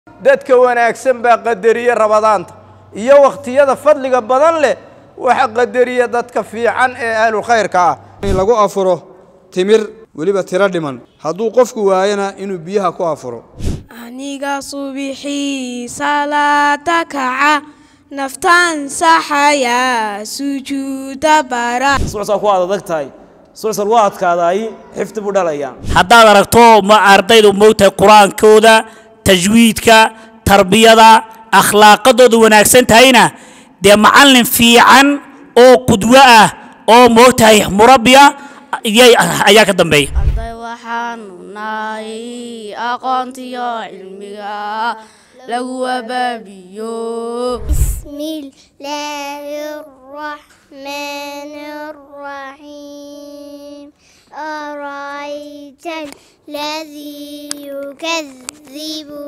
dadka wanaagsan baa qadariya rabadaanta iyo waqtiyada fadliga badan leh waxa qadariya dadka fiican ee ahlul khayrka ah in lagu afuro timir waliba tira dhiman haduu qofku waayana inuu biyaha ku afuro aniga subixi salataka naftan saxaya sujuuda bara suusa ku adagtahay suusa waadkaaday xifti buu dhalayaan haddaad aragto ma ardaydu moogtay quraankooda tajwiidka tarbiyada akhlaaqadoodu wanaagsan tahayna de macallin fiican oo qudwa ah oo moogtay murabbiya ayaa ka dambeeya arday waxaan nahay aqoontiyo cilmiga lagu abaabiyo bismillahir rahmanir rahim ara'ayta alladhi yukazzibu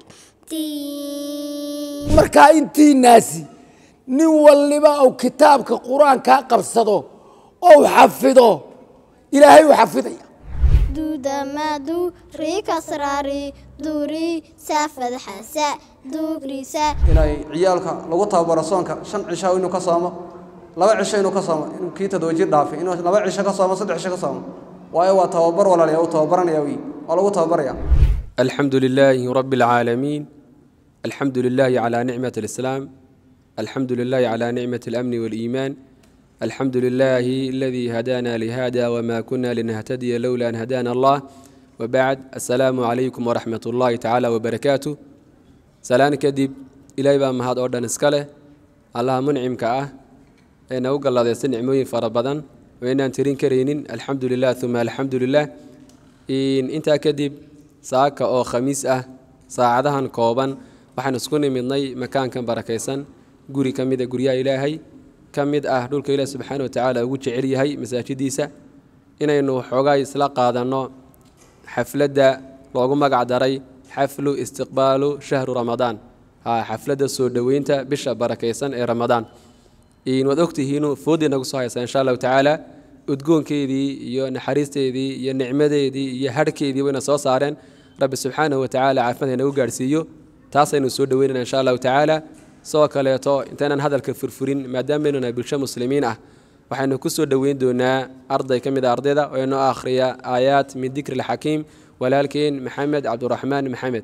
bid-din marka intii naasi nin waliba oo kitaabka quraanka qabsado oo xafido ilaahay uu xafidaya dudamadu rikasrari duri safad hasa dugrisa inay ciyaalka lagu tababaro soonka 5 cisho inuu ka soomo 2 cisho inuu ka soomo inuu kiita doojir dhaafay inuu 2 cisho ka soomo 3 cisho ka soomo waayo waa tababar walaalayaal oo tababaranaya waa lagu tababaraya alxamdulillahi rabbil alamin alxamdulillahi ala ni'mati alislam alxamdulillahi ala ni'mati alamni wal iiman الحمد لله الذي هدانا لهذا وما كنا لنهتدي لولا أن هدانا الله وبعد السلام عليكم ورحمة الله تعالى وبركاته سلام كدب إلهي بام هذا أردن اسكاله الله منعم كأه إن أوقع الله يسن عموين فربضا وإن أنترين كرينين الحمد لله ثم الحمد لله إن أنت كدب ساعة أو خميس ساعدها كوبا وحنسكن من مكان كان بركيسا قولي كميدا قولي إلهي كميد دولك إله سبحانه وتعالى وجه عليه مساجديسا إنه حوجاي إسلاق هذا النوع حفلة لوجو مقعدري حفل استقبال شهر رمضان حفلة السودوينتا بشر بركيسان رمضان إن وقته هنا فودي نقصها إن شاء الله تعالى وتكون كذي يا نحريس كذي يا نعمة كذي يا هر كذي وين صارن رب سبحانه وتعالى عفنا نوجر سيو تاسين السودوين إن شاء الله تعالى سواء كلياتو إنتنا هذا الكفرفرين ما دام مننا بالشة مسلمين وحنا كسر دوين دونا أرض كم إذا أرضنا وإنه آخرية آيات من ذكر الحكيم ولكن محمد عبد الرحمن محمد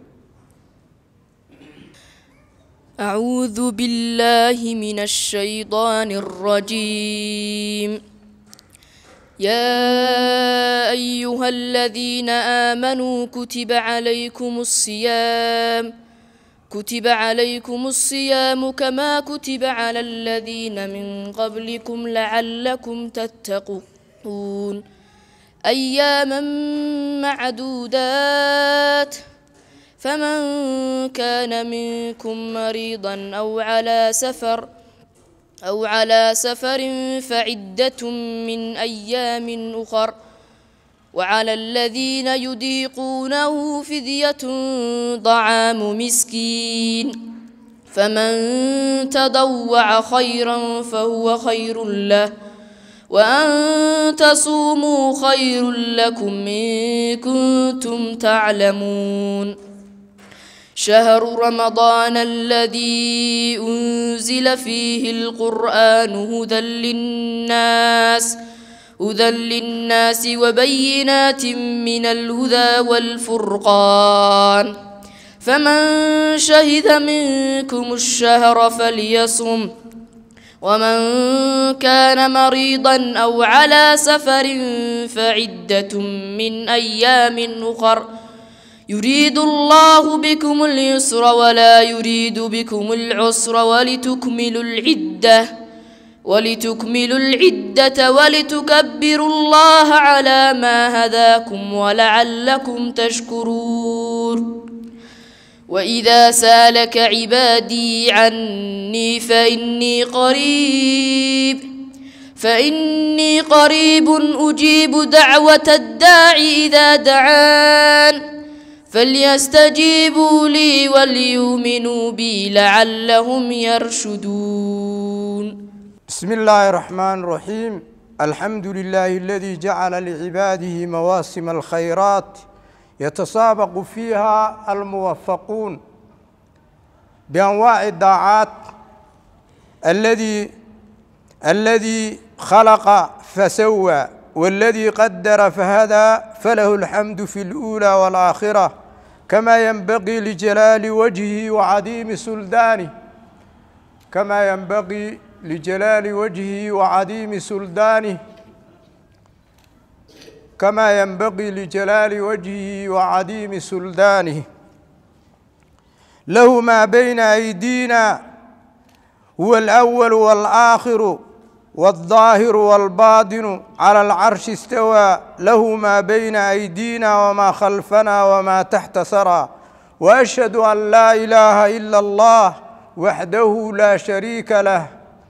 أعوذ بالله من الشيطان الرجيم يا أيها الذين آمنوا كتب عليكم الصيام كما كتب على الذين من قبلكم لعلكم تتقون أياما معدودات فمن كان منكم مريضا أو على سفر فعدة من أيام أخر وعلى الذين يضيقونه فدية طعام مسكين فمن تضوع خيرا فهو خير له وأن تصوموا خير لكم إن كنتم تعلمون شهر رمضان الذي أنزل فيه القرآن هدى للناس وبينات من الهدى والفرقان فمن شهد منكم الشهر فليصم ومن كان مريضا أو على سفر فعدة من أيام أخر يريد الله بكم اليسر ولا يريد بكم العسر ولتكملوا العدة ولتكبروا الله على ما هداكم ولعلكم تشكرون وإذا سالك عبادي عني فإني قريب أجيب دعوة الداع إذا دعان فليستجيبوا لي وليؤمنوا بي لعلهم يرشدون بسم الله الرحمن الرحيم الحمد لله الذي جعل لعباده مواسم الخيرات يتسابق فيها الموفقون بأنواع الطاعات الذي خلق فسوى والذي قدر فهدى فله الحمد في الأولى والآخرة كما ينبغي لجلال وجهه وعظيم سلطانه كما ينبغي لجلال وجهه وعظيم سلطانه كما ينبغي لجلال وجهه وعظيم سلطانه له ما بين أيدينا هو الأول والآخر والظاهر والباطن على العرش استوى له ما بين أيدينا وما خلفنا وما تحت ثرى وأشهد أن لا إله إلا الله وحده لا شريك له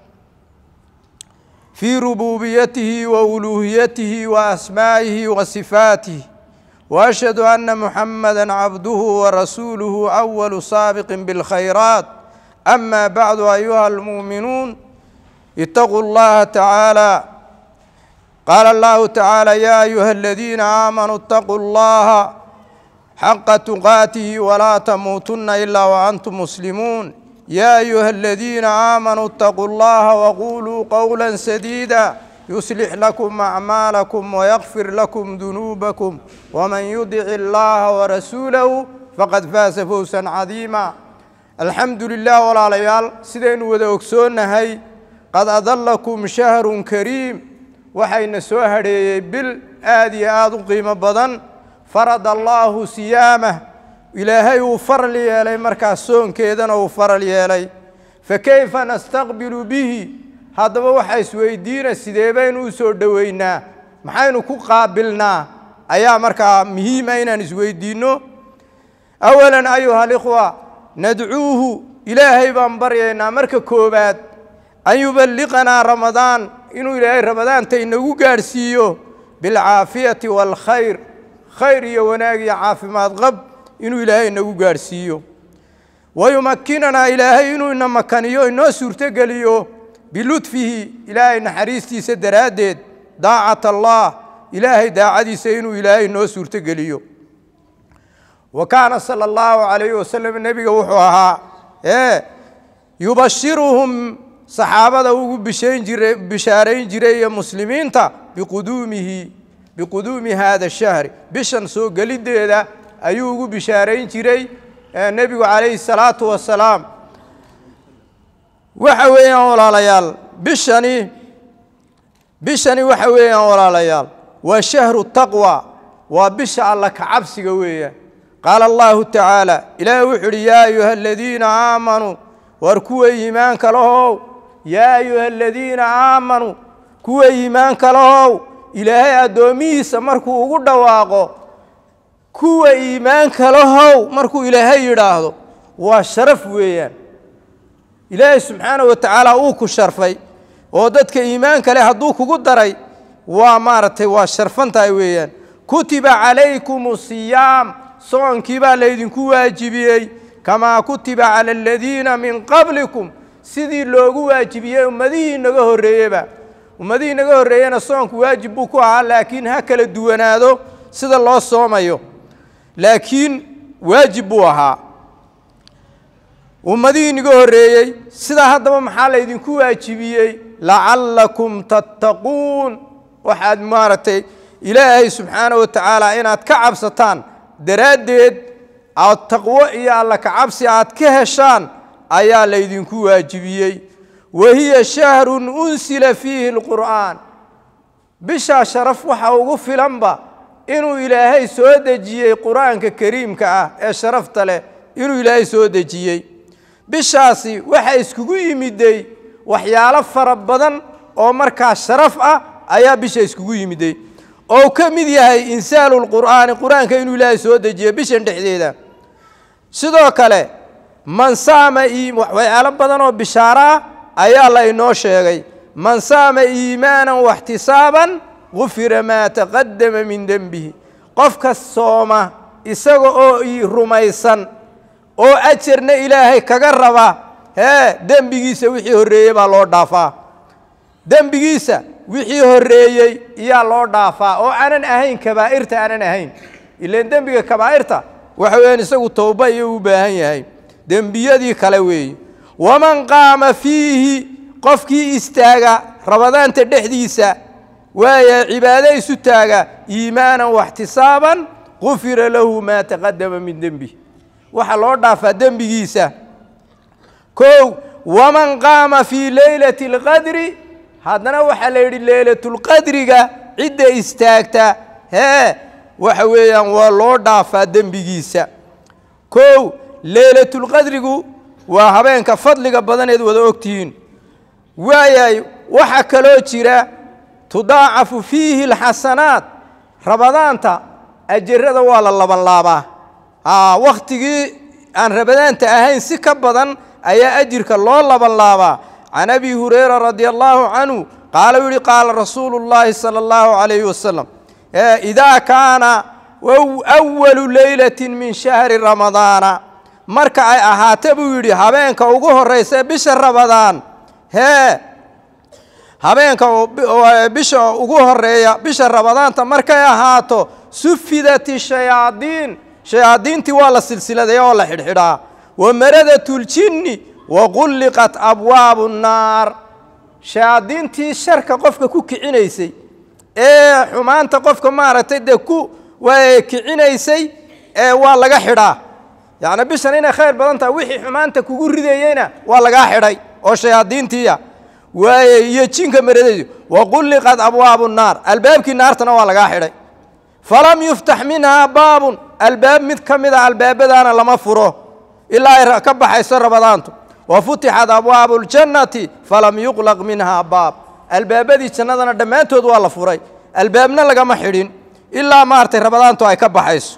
في ربوبيته وألوهيته وأسمائه وصفاته وأشهد أن محمدًا عبده ورسوله أول سابق بالخيرات أما بعد أيها المؤمنون اتقوا الله تعالى قال الله تعالى يا أيها الذين آمنوا اتقوا الله حق تقاته ولا تموتن إلا وأنتم مسلمون يا أيها الذين آمنوا اتقوا الله وقولوا قولا سديدا يصلح لكم أعمالكم ويغفر لكم ذنوبكم ومن يطع الله ورسوله فقد فاز فوزا عظيما الحمد لله والعليال سيدين ودوكسونهي قد أضلكم شهر كريم وحين سوهري بالآدي آد قيمة بدن فرض الله صيامه إلهي وفرل يلي مركاسون كيدن وفرل يلي فكيف نستقبل به هذا وحي سويدين سيدين وسور دوينا محاينو كو قابلنا أيا مركا مهيمين نسويدينو أولا أيها الإخوة ندعوه إلهي بانبرينا مركا كوبات أن يبلغنا رمضان إنه إلهي رمضان تينو قارسيو بالعافية والخير خير يوناقي عافمات غب إنه إلهي إنه قارسيو ويمكننا إلهي إنه مكانيو إنه سورتقليو بلطفه إلهي نحريستي سدرادد داعة الله إلهي داعدي سينو إلهي إنه سورتقليو وكان صلى الله عليه وسلم النبي وحوها يبشرهم صحابة بشارين جري مسلمين بقدوم هذا الشهر بشان سو قليد ده أيوه بشارين جري النبي عليه الصلاة والسلام وحويا ولا ليال بشاني وحويا ولا ليال وشهر التقوى وبشع الله كعبس قوية قال الله تعالى إلى وحر يا أيها الذين آمنوا واركوا إيمانك له يا أيها الذين آمنوا كوا إيمانك له إلهي أدوميس مركو قد واقو كوا إيمانك له مركو إلهي يراهدو وشرف ويان إلهي سبحانه وتعالى أوكو شرفي وددك إيمانك له هدوكو قدري ومارتي وشرفنتاي ويان كتب عليكم الصيام صون كبا ليدنكو واجبيي كما كتب على الذين من قبلكم سيدي لوغو واجبيي ومدين نغا هوريبا ومدين نغا هورينا صونك واجب بو كو لكن هكلا دوانادو سيده لو صومايو لكن واجب بو اها ومدين نغا هوريي سيده هدaba maxaa la idinku waajibiyay la'allakum tattaqun waxaad maaratay ilaahay subhanahu wa ta'ala inaad ka cabsataan daradeed aad taqwo iyo alla ka cabsi aad ka heshaan ayaa la idinku waajibiyay wahiya shahrun unsila fihi alquran bisha sharaf waxa ugu filanba inuu ilaahay soo dejiyay quraanka kariimka ah ee sharafta leh inuu ilaahay soo dejiyay bishaasi waxa iskugu yimiday waxyaalo fara badan oo markaa sharaf ah ayaa bisha iskugu yimiday oo ka mid yahay insaalul quraan quraanka inuu ilaahay soo dejiyay bishan dhexdeeda sidoo kale man saama waxyaalo badan oo bishaara ayaa la inoo sheegay man saama iimaanan wa ihtisaaban ghufira ma taqaddama min dambihi qofka sooma isaga oo rumaysan oo ajarna ilaahay kaga raba dambigiisa wixii horeeyay baa loo dhaafaa dambigiisa wixii horeeyay iyaa loo dhaafaa oo aanan ahayn kabaa'irta aanan ahayn ileen dambiga kabaa'irta waxa weeyaan isagu tawba iyo u baahan yahay dembiyadii kale weeye waman qaama fiihi qofkii istaaga rabadaanta dhexdiisa waaya cibaado isu taaga iimaanan waxtisaaban gufira lahu maa taqadama min dembi waxa loo dhaafaa dembigiisa kow waman qaama fii leylati alqadri haddana waxaa la yidhi leylatulqadriga cidda istaagta hee waxa weeyaan waa loo dhaafaa dembigiisa kow leylatulqadrigu waa habeenka fadliga badaneed wada ogtihiin waayahay waxa kaloo jira tudaacafu fiihi alxasanaat rabadaanta ajarada waa la laban laabaa wakhtigii aan rabadaanta ahayn si ka badan ayaa ajirka loo laban laabaa can abi hurayra radia allaahu canhu qaala u yihi qaala rasuulu llaahi sala allahu calayhi wasalam idaa kaana awalu leylatin min shahri ramadaana marka ay ahaata buu yidhi habeenka ugu horraysa bisha ramadaan hee habeenka bisha ugu horeeya bisha ramadaanta markay ahaato sufidati shayaadiintii waa la silsiladay oo la xidhxidhaa wamaradatljinni waqulliqat abwaabu nnaar shayaadiintii sharka qofka ku kicinaysay ee xumaanta qofka maaragtay dee ku kicinaysay waa laga xidhaa yacni bishan inay khayr badan tahay wixii xumaanta kugu ridayeyna waa lagaa xidhay oo shayaadiintiiya waaye iyo jinka maradaydu waqulliqat abwaabu nnaar albaabkii naartana waa lagaa xidhay falam yuftax minhaa baabun albaab mid ka mid a albaabadaana lama furo ilaa ay ka baxayso ramadaantu wafutixat abwaabu ljannati falam yuqlaq minhaa baab albaabadii jannadana dhammaantood waa la furay albaabna lagama xidhin ilaa maartay ramadaantu ay ka baxayso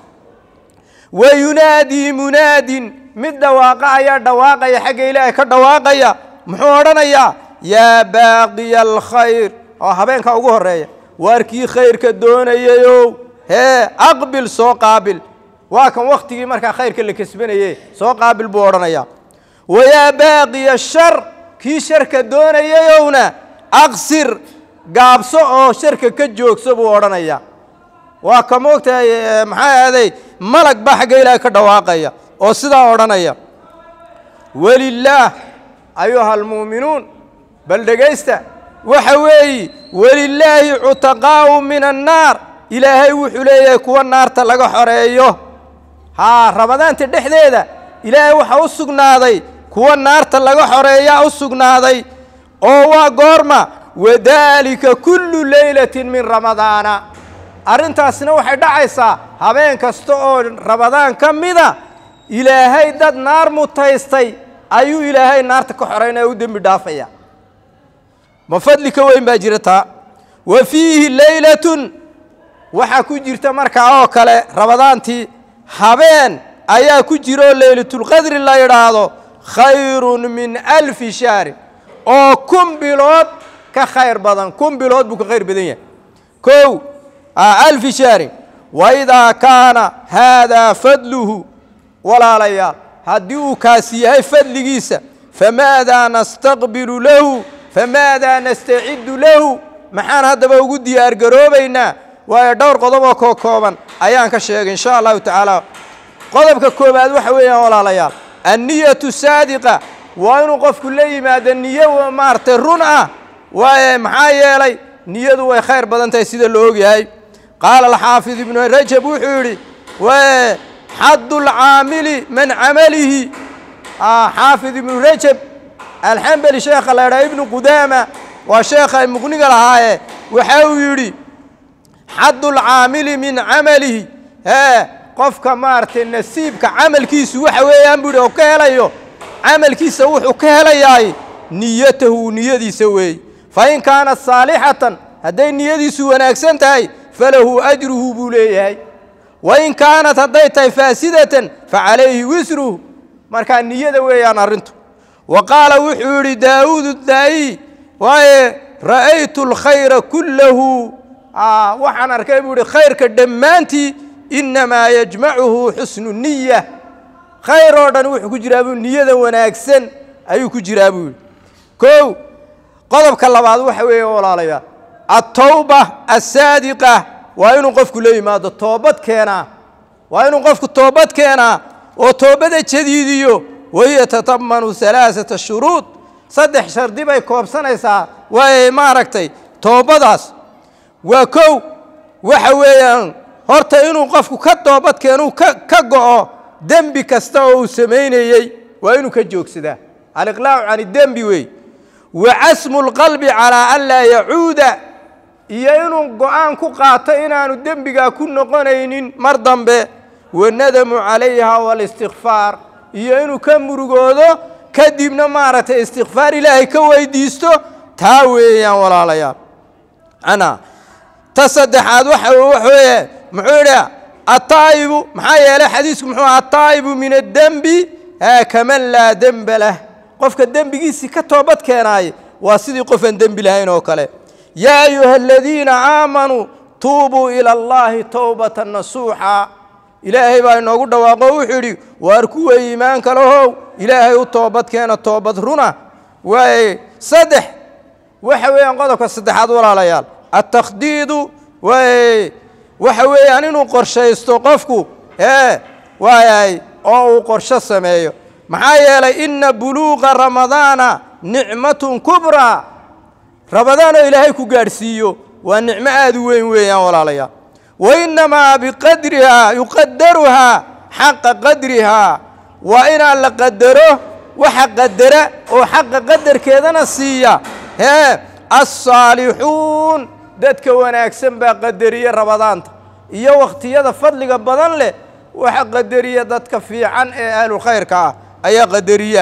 wayunaadii munaadin mid dhawaaqa ayaa dhawaaqaya xagga ilaahay ka dhawaaqaya muxuu odhanayaa yaa baaqiya alkhayr oo habeenka ugu horeeya waarkii khayrka doonayayow hee aqbil soo qaabil waa kan wakhtigii markaa khayrka la kasbanaye soo qaabil buu odhanayaa wayaa baaqiya shar kii sharka doonayayowna aqsir gaabso oo sharka ka joogso buu odhanayaa waa ka moogtahay maxaa aaday malag baa xagga ilaahay ka dhawaaqaya oo sidaa odhanaya walilaah ayuha almu'minuun bal dhegaysta waxa weeye walilaahi cutaqaa'u min annaar ilaahay wuxuu leeyahay kuwa naarta laga xoreeyo ramadaanta dhexdeeda ilaahay waxaa u sugnaaday kuwa naarta laga xoreeyaa u sugnaaday oo waa goorma wadaalika kullu leylatin min ramadaana arrintaasina waxay dhacaysaa habeen kasta oo ramadaan ka mida ilaahay dad naar mutaystay ayuu ilaahay naarta ka xoreynaya u dembi dhaafaya ma fadli ka weyn baa jira taa wa fiihi leylatun waxaa ku jirta markaa oo kale ramadaantii habeen ayaa ku jiro leylatulqadri la yidhaahdo khayrun min alfi shahrin oo 1000 bilood ka khayr badan 1000 bilood buu ka khayr badan yahay kow alfi shahrin waidaa kaana haadaa fadluhu walaalayaal haddii uu kaasi yahay fadligiisa famaadaa nastaqbilu lahu famaadaa nastaciddu lahu maxaan haddaba ugu diyaargaroobaynaa waayo dhowr qodob oo kooban ayaan ka sheegay insha allahu tacaala qodobka koobaad waxa weeyaan walaalayaal anniyatu saadiqa waa inuu qofku la yimaado niyo maartay run ah waaye maxaa yeelay niyadu way khayr badan tahay sida la ogyahay qaala alxaafid ibnu rajab wuxuu yidhi xaddu lcaamili man camalihi xaafid ibnu rajab alxambali sheekha la yidhaha ibnu qudaama waa sheekha muqniga lahaaye waxa uu yidhi xaddu lcaamili min camalihi qofka maaragtay nasiibka camalkiisu waxa weeyaan buu yidhi oo ka helayo camalkiisa wuxuu ka helayaay niyatahu niyadiisa weey fain kaanat saalixatan hadday niyadiisu wanaagsan tahay falahu ajruhu buu leeyahay wain kaanat hadday tahay faasidatan facalayhi wisruhu markaa niyada weeyaan arrintu wa qaala wuxuu yidhi daawuud daa'i waaye ra'aytu alkhayra kullahu waxaan arkay buu yidhi khayrka dhammaantii inamaa yajmacuhu xusnu niya khayr oo dhan wuxuu ku jiraa buu niyada wanaagsan ayuu ku jiraa buu yidhi kow qodobka labaad waxa weeye walaalayaal التوبة الصادقة وإنه قف كل ما ده توبت كنا وإنه قف توبت كنا وتوبة جديديو وهي تتضمن 3 شروط صدح شردي باي كوبسانيسا واي ماركتي توبداس وكو waxa weeyaan horta inuu qofku ka toobad keeno ka go'o dambi kasta oo uu sameeyay waa inuu ka joogsadaa al-iqlaac aan dambi way wa asmul qalbi ala alla yauda iyo inuu go'aan ku qaato inaanu dambiga ku noqonaynin mar dambe wa nadamu alayha wal istighfar iyo inuu ka murugoodo kadibna maarata istighfar ilaahay ka weydiisto taa weeyaan walaalayaal ana تصدحات وحوي محورة الطائب محايا له حديث محورة الطائب من الذنب كمن لا ذنب له قفك الذنب جيسي كتوبت كناي واسدي قفن ذنب لهين وكله يا أيها الذين آمنوا توبوا إلى الله توبة نصوحا إلهي بأن نقول دواقو حري واركوا إيمانك له إلهي توبت كان توبت رنا وصدح وحوي أنقذك الصدحات ولا ليال التخديد وحوي يعني إنه قرشة يستوقفكوا وهاي أو قرشة سمايو معايا لإن بلوغ رمضان نعمة كبرى رمضان إلهي كجارسيو والنعمة أدوين وين ولا ليا وإنما بقدرها يقدرها حق قدرها وإن الله قدره وحق قدره وحق قدر كذا نسيا الصالحون dadka wanaagsan baa qadariye rabadaanta iyo waqtiyada fadliga badan leh waxa qadariye dadka fiican ee ahlul khayrka ah ayaa qadariya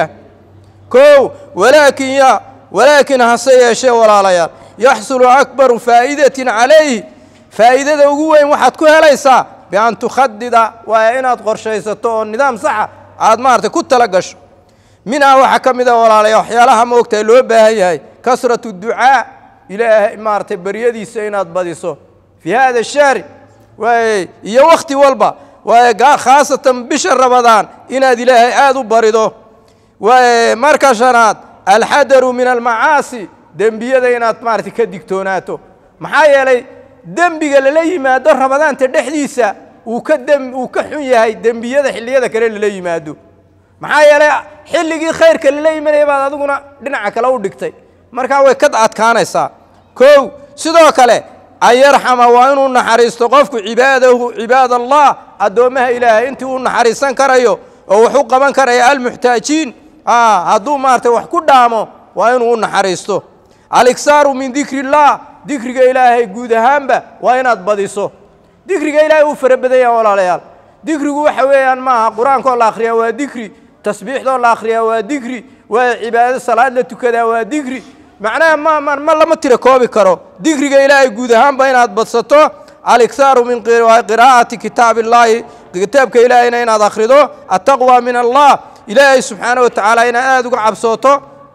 ولكن هسه شيء ولا لا يحصل أكبر فائدة عليه فائدة وجوه واحد كلها ليس بأن تخدد وإن قرشيسته النظام صح عاد مارت كنت لقش منها وحكم ذا ولا لا يحيالها موقت اللوبة هي كثرة الدعاء إلى مارت بريدي سينات بديسو في هذا الشهر ويا وقت والبا وخاصة بشهر رمضان إن هذه لها آذو بريدو ومركشنات الحذر من المعاصي دنبيه دينات مارتي كديكتوناتو maxaa yeelay dambiga la yimaado Ramadaan tadhexdiisa uu ka xun yahay dambiyada xilliyada kale la yimaado maxaa yeelay xilligii khayrka la yimaanay baad adiguna dhinaca kale u dhigtay marka way ka adkaanaysaa sidoo kale ayarxama waa inuu naxariisto qofku cibaadallah adoomaha ilaahay intii uu naxariisan karayo oo wuxuu qaban karayaa al-muhtaajiin hadduu maartay wax ku dhaamo waa inuu naxariisto al-iksaaru min dhikrillah dhikriga ilaahay guud ahaanba waa inaad badiso dhikriga ilaahay uu farabadaya walaalayaal dhikrigu waxa weeyaan maaha quraanka la akhriyo waa dhikri tasbiixda la akhriyo waa dhikri waa cibaadada salaad la tukada waa dhikri macnaha ma lama tira koobi karo dhikriga ilaahay guud ahaanba inaad badsato al-iksaaru min qiraa'ati kitaabillahi kitaabka ilaahayna inaad akhrido at-taqwa min allah إلهي سبحانه وتعالى إن آدك عبصوته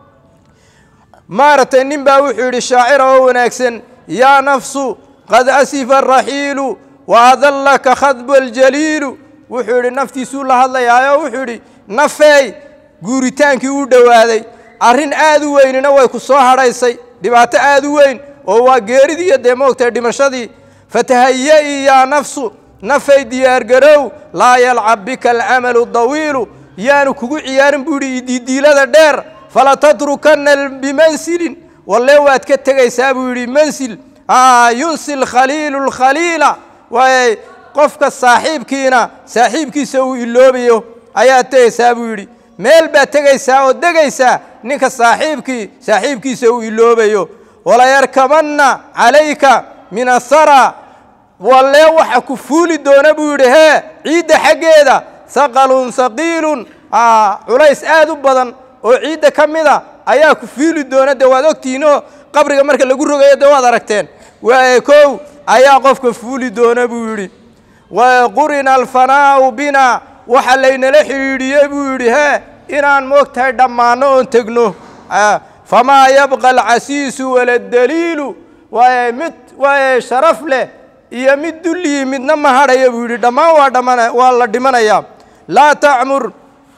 مارة النبا وحيد الشاعر ونكسن يا نفس قد أسف الرحيل وأذلك خذب الجليل وحيد النفتي سول الله يا وحيد نفي قورتانك ودوادي أرين آدو وين نوي كصاها رئيسي دبعت آدو وين وهو غير دي دموكتر دمشقي فتهيئي يا نفس نفي ديار قرو لا يلعب بك العمل الطويل يانو كوغو عيارن بوري ديلada dheer fala tadrukanna bimansil wallahi waad ka tagaysaa buuri mansil yunsil khalilul khalila way qofka saaxiibkiisa uu iloobayo ayaa tagaysaa buuri meel ba tagaysaa oo dagaysaa ninka saaxiibkiisa uu iloobayo wala yarkamanna alayka min asara wallahi waxa ku fuuli doona buuri ciida xageeda ثقل ثقيل علايس آدو بدن oo ciida kamida ayaa ku fiili doona dawaad ogtiino qabriga marka lagu rogayo dawaad aragteen waa ayaa qofka fuuli doona buu yiri wa qurina al-fanaa bina waxa laynala xiriiriyay buu yiri inaan moogtahay dhamaano oo tagno fama yabqa al-asiis wala ad-daliil wa sharaf leh iyo mid dulli midna ma hadhayo buu yiri dhamaan waa la dhimanaya لا تعمر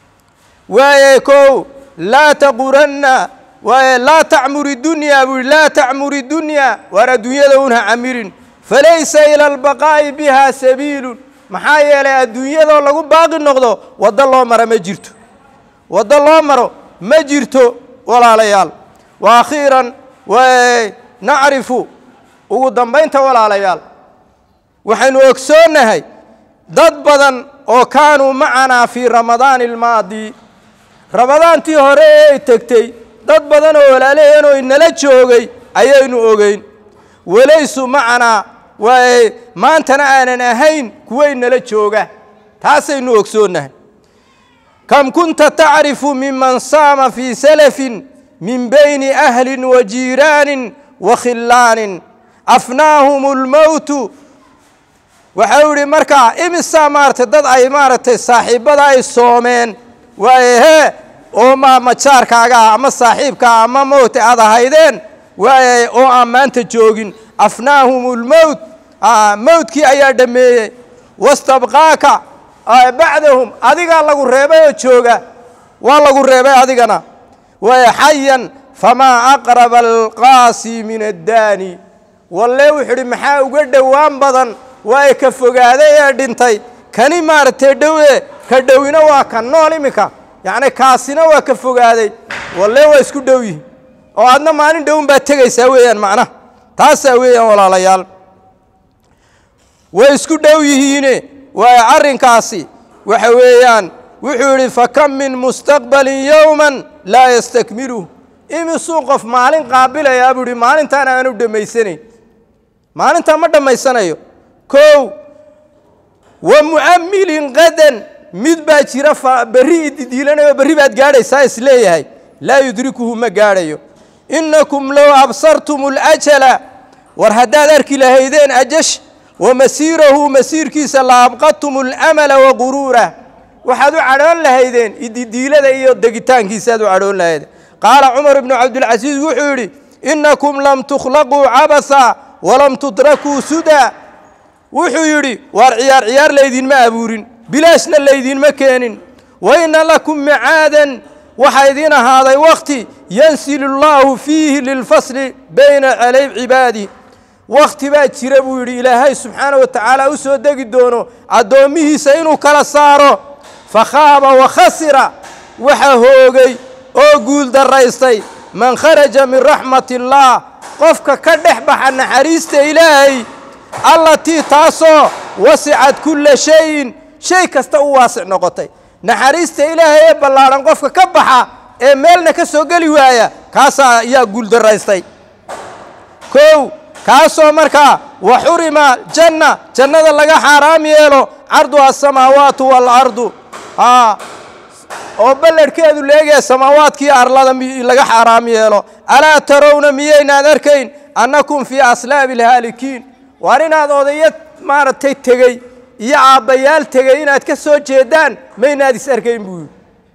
ويكو لا تغرن ولا تعمر الدنيا لا تعمر الدنيا وردنيا دونها عمير فليس إلى البقاء بها سبيل محايا الدنيا لو باقي النقض وضل الله مرة ما جرت waddo loo maro ma jirto walaalayaal waakhiiran nacrifu ugu dambaynta walaalayaal waxaynu ogsoonnahay dad badan oo kaanuu macanaa fii ramadaani almaadi ramadaantii hore ee tegtay dad badan oo walaalaheen oo inala joogay ayaynu ogeyn walaysu macanaa maantana aanan ahayn kuwa inala jooga taasaynu ogsoonnahay kam kunta tacrifu miman saama fii salafin min bayni ahlin wa jiiraanin wa khillaanin afnaahum almowtu waxau yidhi markaa imisaa maaragtay dad ay maaragtay saaxiibbada ay soomeen waaye oo majaarkaaga ah ama saaxiibkaa ama mowta aad ahaydeen waaye oo aan maanta joogin afnaahum almowt mowtkii ayaa dhammeeyey wastabqaaka bacdahum adigaa lagu reebay oo jooga waa lagu reebay adigana waaye xayan famaa aqraba alqaasi min addaani walle wuxuu yidhi maxaa uga dhowaan badan waa ka fogaaday ee dhintay kani maaragtay dhowe ka dhowina waa ka nool iminka yacni kaasina waa ka fogaaday walle waa isku dhow yihiin oo aadna maalin dhowun baad tegaysaa weeyaan macnaha taasaa weeyaan walaalayaal way isku dhow yihiine waa arrinkaasi waxa weeyaan wuxuu yidhi fakam min mustaqbalin yowman laa yastakmiluh imisuu qof maalin qaabilayaa buu yidhi maalintaan aanu dhammaysanayn maalintaan ma dhammaysanayo kow wa mu'ammilin qadan mid baa jira berri ididiilanayo berri baad gaadhaysaa isleeyahay laa yudrikuhu ma gaadhayo innakum low absartum alajala war haddaad arki lahaydeen ajash ومسيره مسير كيس لا أبقتم الأمل وغروره وحدوا عرون لهيدين إديلة إيو دقيتان كيسادوا عرون لهيدين قال عمر بن عبد العزيز وحوري إنكم لم تخلقوا عبثا ولم تتركوا سدى وحوري وارعيار عيار ليدين ما أبورين بلاشنا ليدين مكان وإن لكم معادا وحيدين هذا وقتي ينسل الله فيه للفصل بين علي عبادي وقت بات جربوا يري إلهي سبحانه وتعالى أسود دقدونه عدومه سينو كلا صارو فخاب وخسر وحهوغي أقول دريستي من خرج من رحمة الله قفك كدح بحن حريست إلهي التي تاسو وسعت كل شيء كستو واسع نقطي نحريست إلهي بلارن قفك كبحا ميلنا كسو قلي وايا كاسا يا قول دريستي كو كاسو مركا وحرم جنة لغا حرام يلو عرضها السماوات والأرض وبلد كيدو لغا السماوات كي أرلادا لغا حرام يلو ألا ترون ميينا دركين أنكم في أسلاب الهالكين وارنا ضوضيات مارتي تغي يا عبيال تغيين أتكسو جيدان مينا دي سركين بو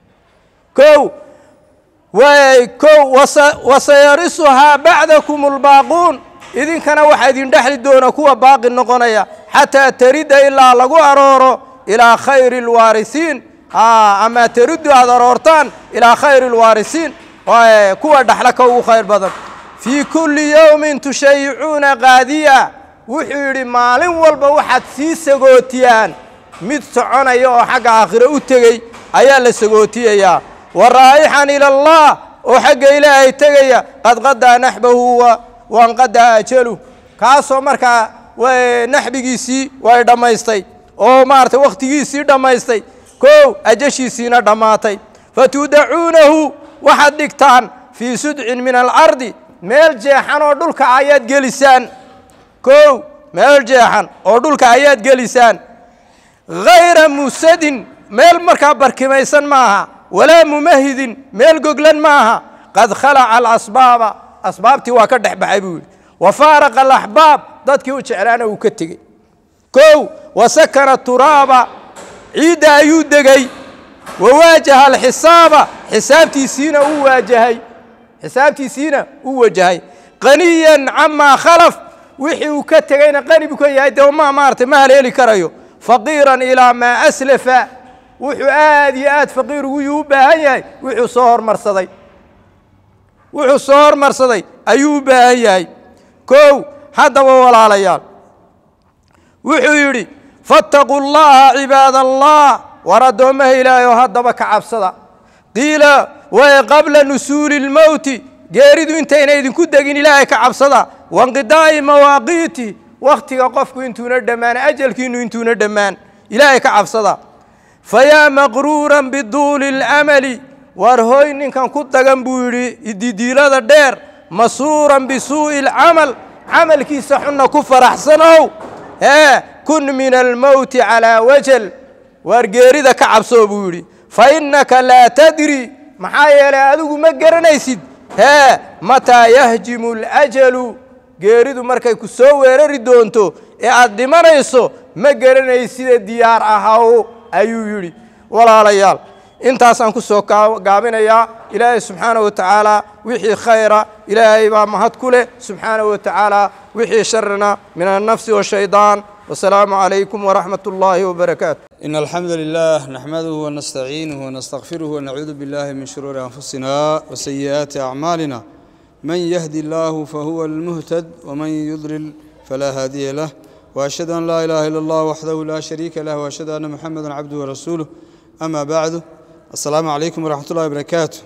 وسيرسها بعدكم الباقون إذن كان واحد يندحل دون كوا باقي النقنية حتى ترد إلا لغو أرورو إلى خير الوارثين أما ترد هذا رورتان إلى خير الوارثين كوا دحلكوا خير بدر في كل يوم تشيعون غادية وحيري مالين والبا واحد سي سغوتيان مid soconaya oo xagga aakhiro u tagay ayaa la sagootiyaa waraaixan ila allah oo xagga ilaahay tagaya qad qada nahbahu wa qada ajalu kaaso marka way nahbigiisi way dhamaystay oo maartay waqtigiisi dhamaystay ko ajashiisina dhamaatay fatud'uunahu waxad dhigtaan fi sud'in min al-ardi meel jeexan oo dhulka ayaad gelisaan ko meel jeexan oo dhulka ayaad gelisaan غير مسد ميل مركا بركميسن معها ولا ممهد ميل جوجلن معها قد خلع الأسباب أسبابتي وكدح بحبول وفارق الأحباب ضدك وشعرانه وكتجي كو وسكر التراب عيد أيود دقي وواجه الحساب حسابتي سينا وواجهي حسابتي سينا وواجهي غنيا عما خلف وحي وكتجينا غني بكون يهدي وما مارت ما هليلي كرايو فقيرا إلى ما أسلف وحاد فقير ويوبا هاي وحصور مرصدي أيوبا هاي كو هذا ولا عليال وحيري فاتقوا الله عباد الله وردوا ما إلى يهد بك عبصدا قيل وقبل نسول الموت جارد انتين ايدinku dagin ilaahay ka cabsada wanqidaay mawaaqiti waqtiga qofku intuu na dhamaan ajalkiinu intuu na dhamaan ilaahay ka cabsada faya maqruran bidul al-amali warhoy ninkan ku dagan buu yiri ididiilada dheer masuuran bisuu'il amal amalkiisa xunna ku faraxsanow kun min al-maut ala wajal wargeerida ka cabsoo buu yiri fa innaka la tadri maxaa yeelay adigu ma garanaysid متى يهجم الأجل geeridu markay ku soo weerari doonto ee aad dhimanayso ma garanaysid diyaar ahaw ayuu yiri walaalayaal intaas aan ku soo gaabinaya ilaahay subhanahu wa ta'ala wixii khayra ilaahay baa mahad ku leh subhanahu wa ta'ala wixii sharrina min an-nafs wa shaytaan والسلام عليكم ورحمة الله وبركاته إن الحمد لله نحمده ونستعينه ونستغفره ونعوذ بالله من شرور أنفسنا وسيئات أعمالنا من يهدي الله فهو المهتد ومن يضلل فلا هادي له وأشهد أن لا إله إلا الله وحده لا شريك له وأشهد أن محمدا عبده ورسوله أما بعد السلام عليكم ورحمة الله وبركاته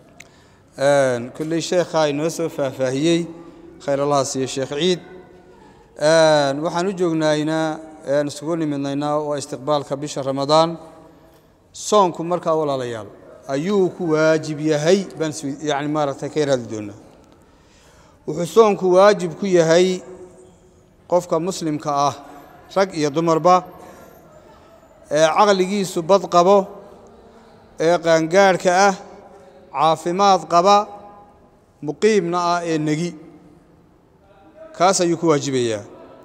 كل شيخ نوسف فهي خير الله سي الشيخ عيد waxaan u joognaynaa isugu nimidnaynaa waa istiqbaalka bisha Ramadaan soonku markaa walaalayaal ayuu ku waajib yahay ban yaani maaragtay ka yaraadi doona wuxuu soonku waajib ku yahay qofka muslimka ah rag iyo dumarba aqligiisu bad qabo qaangaarka ah caafimaad qaba muqiimna ah nagi kaas ayuu ku waajibayaa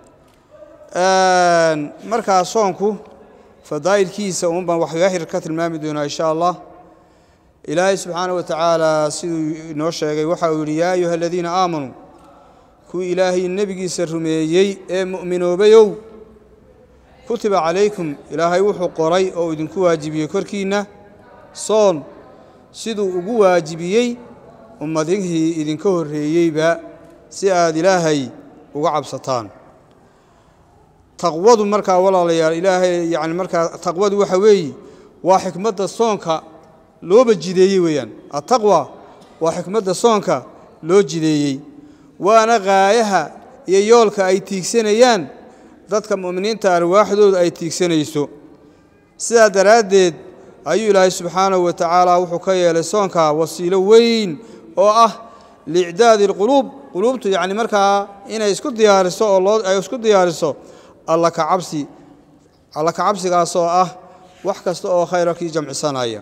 marka soonku fadaa'ilkiisa baan wax yahir ka tilmaami doonaa insha Allah ilaahay subhanahu wa ta'ala siduu inoo sheegay waxa uu yiri yaa ayyuhalladheena aamanu ku ilaahay nabigiisa rumeeyay ee mu'minoobayow kutiba calaykum ilaahay wuxuu qoray oo idinku waajibiyay korkiina soon siduu ugu waajibiyay ummadihii idinka horeeyayba si aad ilaahay uga cabsataan taqwadu marka walaalayaal ilaahay yaani marka taqwadu waxa weey waa xikmadda soonka loo bajideeyay weeyaan at-taqwa waa xikmadda soonka loo jideeyay waana qaayaha iyo yoolka ay tiigsanayaan dadka muuminiinta arwaaxdooda ay tiigsanayso sida daraadeed ayuu ilaahay subhanahu wa ta'ala wuxuu ka yeelay soonka wasiilo weyn oo ah li'daadi al-qulub qulubtu yaani marka inay isku diyaariso oo loo ay isku diyaariso alla ka cabsigaas oo ah wax kasta oo khayrkii jamcisanaya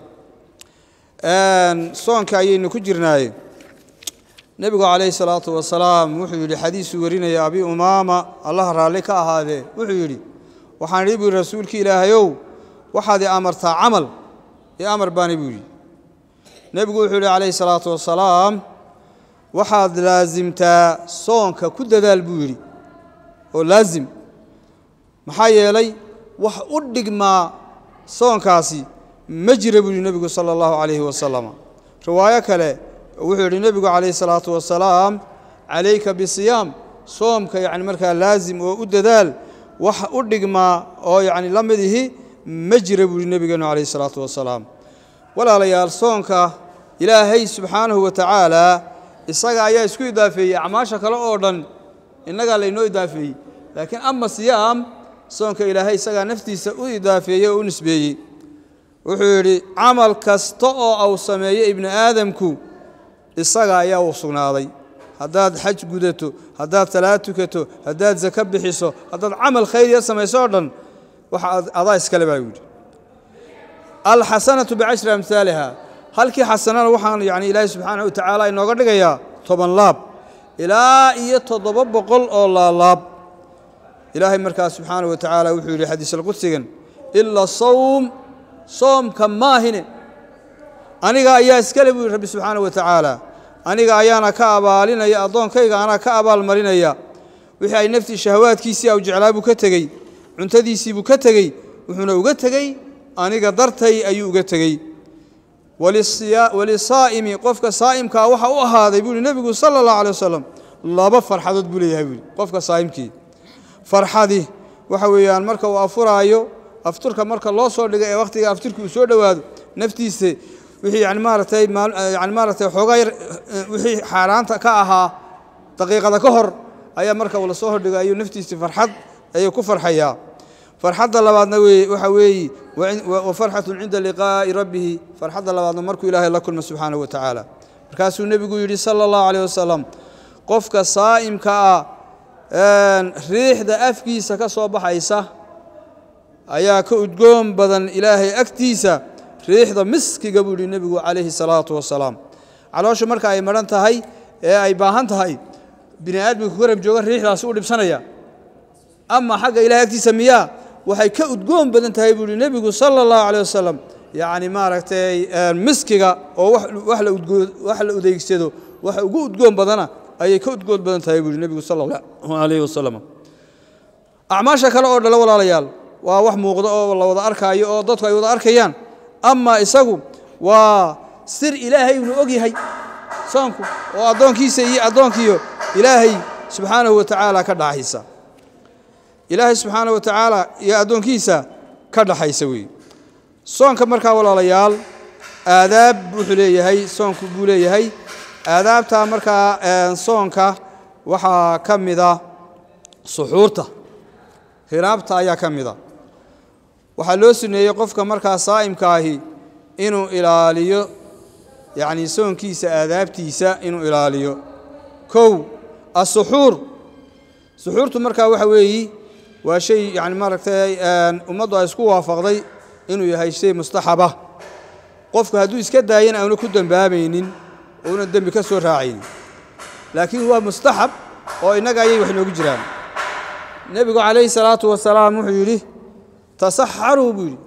soonka ayaynu ku jirnaay nabiga kaleey salaatu wasalaam wuxuu yiri xadiis warinaya abi umama allah raali ka ahaade wuxuu yiri waxaan ribi rasuulki ilaahayow waxaad amartaa amal amar baani buu yiri nabigu wuxuu yiri kaleey salaatu wasalaam waxaad laazimtaa soonka ku dadaal buu yiri oo laazim maxaa yeelay wax u dhigma soonkaasi ma jira buu nabigu sallallahu alayhi wasallam riwaaya kale wuxuu yiri nabigu alayhi salatu wasalaam alayka bisiyam soomka yaani marka laazim oo u dadaal wax u dhigma oo yaani lamadihi ma jira buu nabigu alayhi salatu wasalaam walaalayaal soonka ilaahay subhanahu wa ta'ala isaga ayaa isku idaafeeyay acmaasha kale oo dhan inaga leeyno idaafeeyay laakiin amma siyam soonka ilaahay isaga naftiisa u idaafeeyay oo u nisbeeyay wuxuu yiri amal kasta oo aw sameeyay ibn aadamku isaga ayaa u sugnaaday hadaad xaj gudato hadaad salaad tukato hadaad zakat bixiso hadaad amal khayr samayso dhan waxa adaa iskale baa yiri al hasanatu bi 10 amsalha halkii xasanana waxaan yaani ilaahay subhanahu wa ta'ala inooga dhigayaa 10 laab ilaa iyo 700 oo laab ilaahay markaas subhanahu wa ta'ala wuxuu yiri xadiis al-qudsigan illa sawm kama hine aniga ayaa iskale buu rabbi subhanahu wa ta'ala aniga ayaana ka abaalinaya adoonkayga ana ka abaal marinaya wixii ay nafti shahawaadkiisii aw jeclaabu ka tagay cuntadiisii buu ka tagay wuxuuna uga tagay aniga dartay ayuu uga tagay walisaa'imi qofka saa'imka waxa u ahaaday buu nabigu sallallahu alayhi wasallam laba farxadood buu leeyahay buu qofka saa'imkii farxadi waxa weeyaan marka uu afuraayo afturka marka loo soo dhigay ee waqtiga afturku soo dhawaado naftiisa wixii yani maaragtay xoogaa yar wixii xaaraanta ka ahaa daqiiqada ka hor ayaa marka uu la soo hordhigo ayuu naftiisa farxad ayuu ku farxayaa farxadda labaadna waxa weeye wa farxatun cinda liqaa'i rabbihi farxadda labaadna markuu ilaahay la kulmo subxaanahu wa tacaala markaasuu nebigu yidhi sala allahu calayh wasalam qofka saa'imka ah riixda afkiisa ka soo baxaysa ayaa ka udgoon badan ilaahay agtiisa riixda miskiga buu yidhi nebigu calayhi salaatu wasalaam calooshu marka ay maran tahay ee ay baahan tahay bini aadmiga ku garab jooga riixdaasi u dhibsanaya ama xagga ilaahay agtiisa miyaa waxay ka udgoon badan tahay buu yidhi nebigu sala allahu calayh wasalam yacni maaragtay miskiga oo wax la udeegsado waxa ugu udgoon badana ayay ka udgoon badan tahay buu yidhi nebigu sala allahu calayhi wasalam acmaasha kale oo dhala walaalayaal waa wax muuqda oo la wada arkaayo oo dadku ay wada arkayaan ama isagu waa sir ilaahay uu og yahay soonku oo adoonkiisa iyo adoonkiyo ilaahay subxaanahu wa tacaala ka dhaxaysa ilaahay subxaanahu wa tacaala iyo adoonkiisa ka dhaxaysa weeye soonka markaa walaalayaal aadaab wuxuu leeyahay soonku buu leeyahay aadaabta markaa soonka waxaa ka mida suxuurta hiraabta ayaa ka mida waxaa loo suneeyey qofka markaa saa'imka ahi inuu ilaaliyo yacni soonkiisa aadaabtiisa inuu ilaaliyo kow asuxuur suxuurtu markaa waxa weeyi waa shay yani maaragtay ummaddu ay isku waafaqday inuu yahay shay mustaxaba qofku hadduu iska daayana aanu ku dembaabaynin ouna dembi ka soo raacaynin laakiin waa mustaxab oo innaga ayay wax inoogu jiraan nebigu calayhi salaatu wasalaam wuxuu yidhi tasaxaruu buu yidhi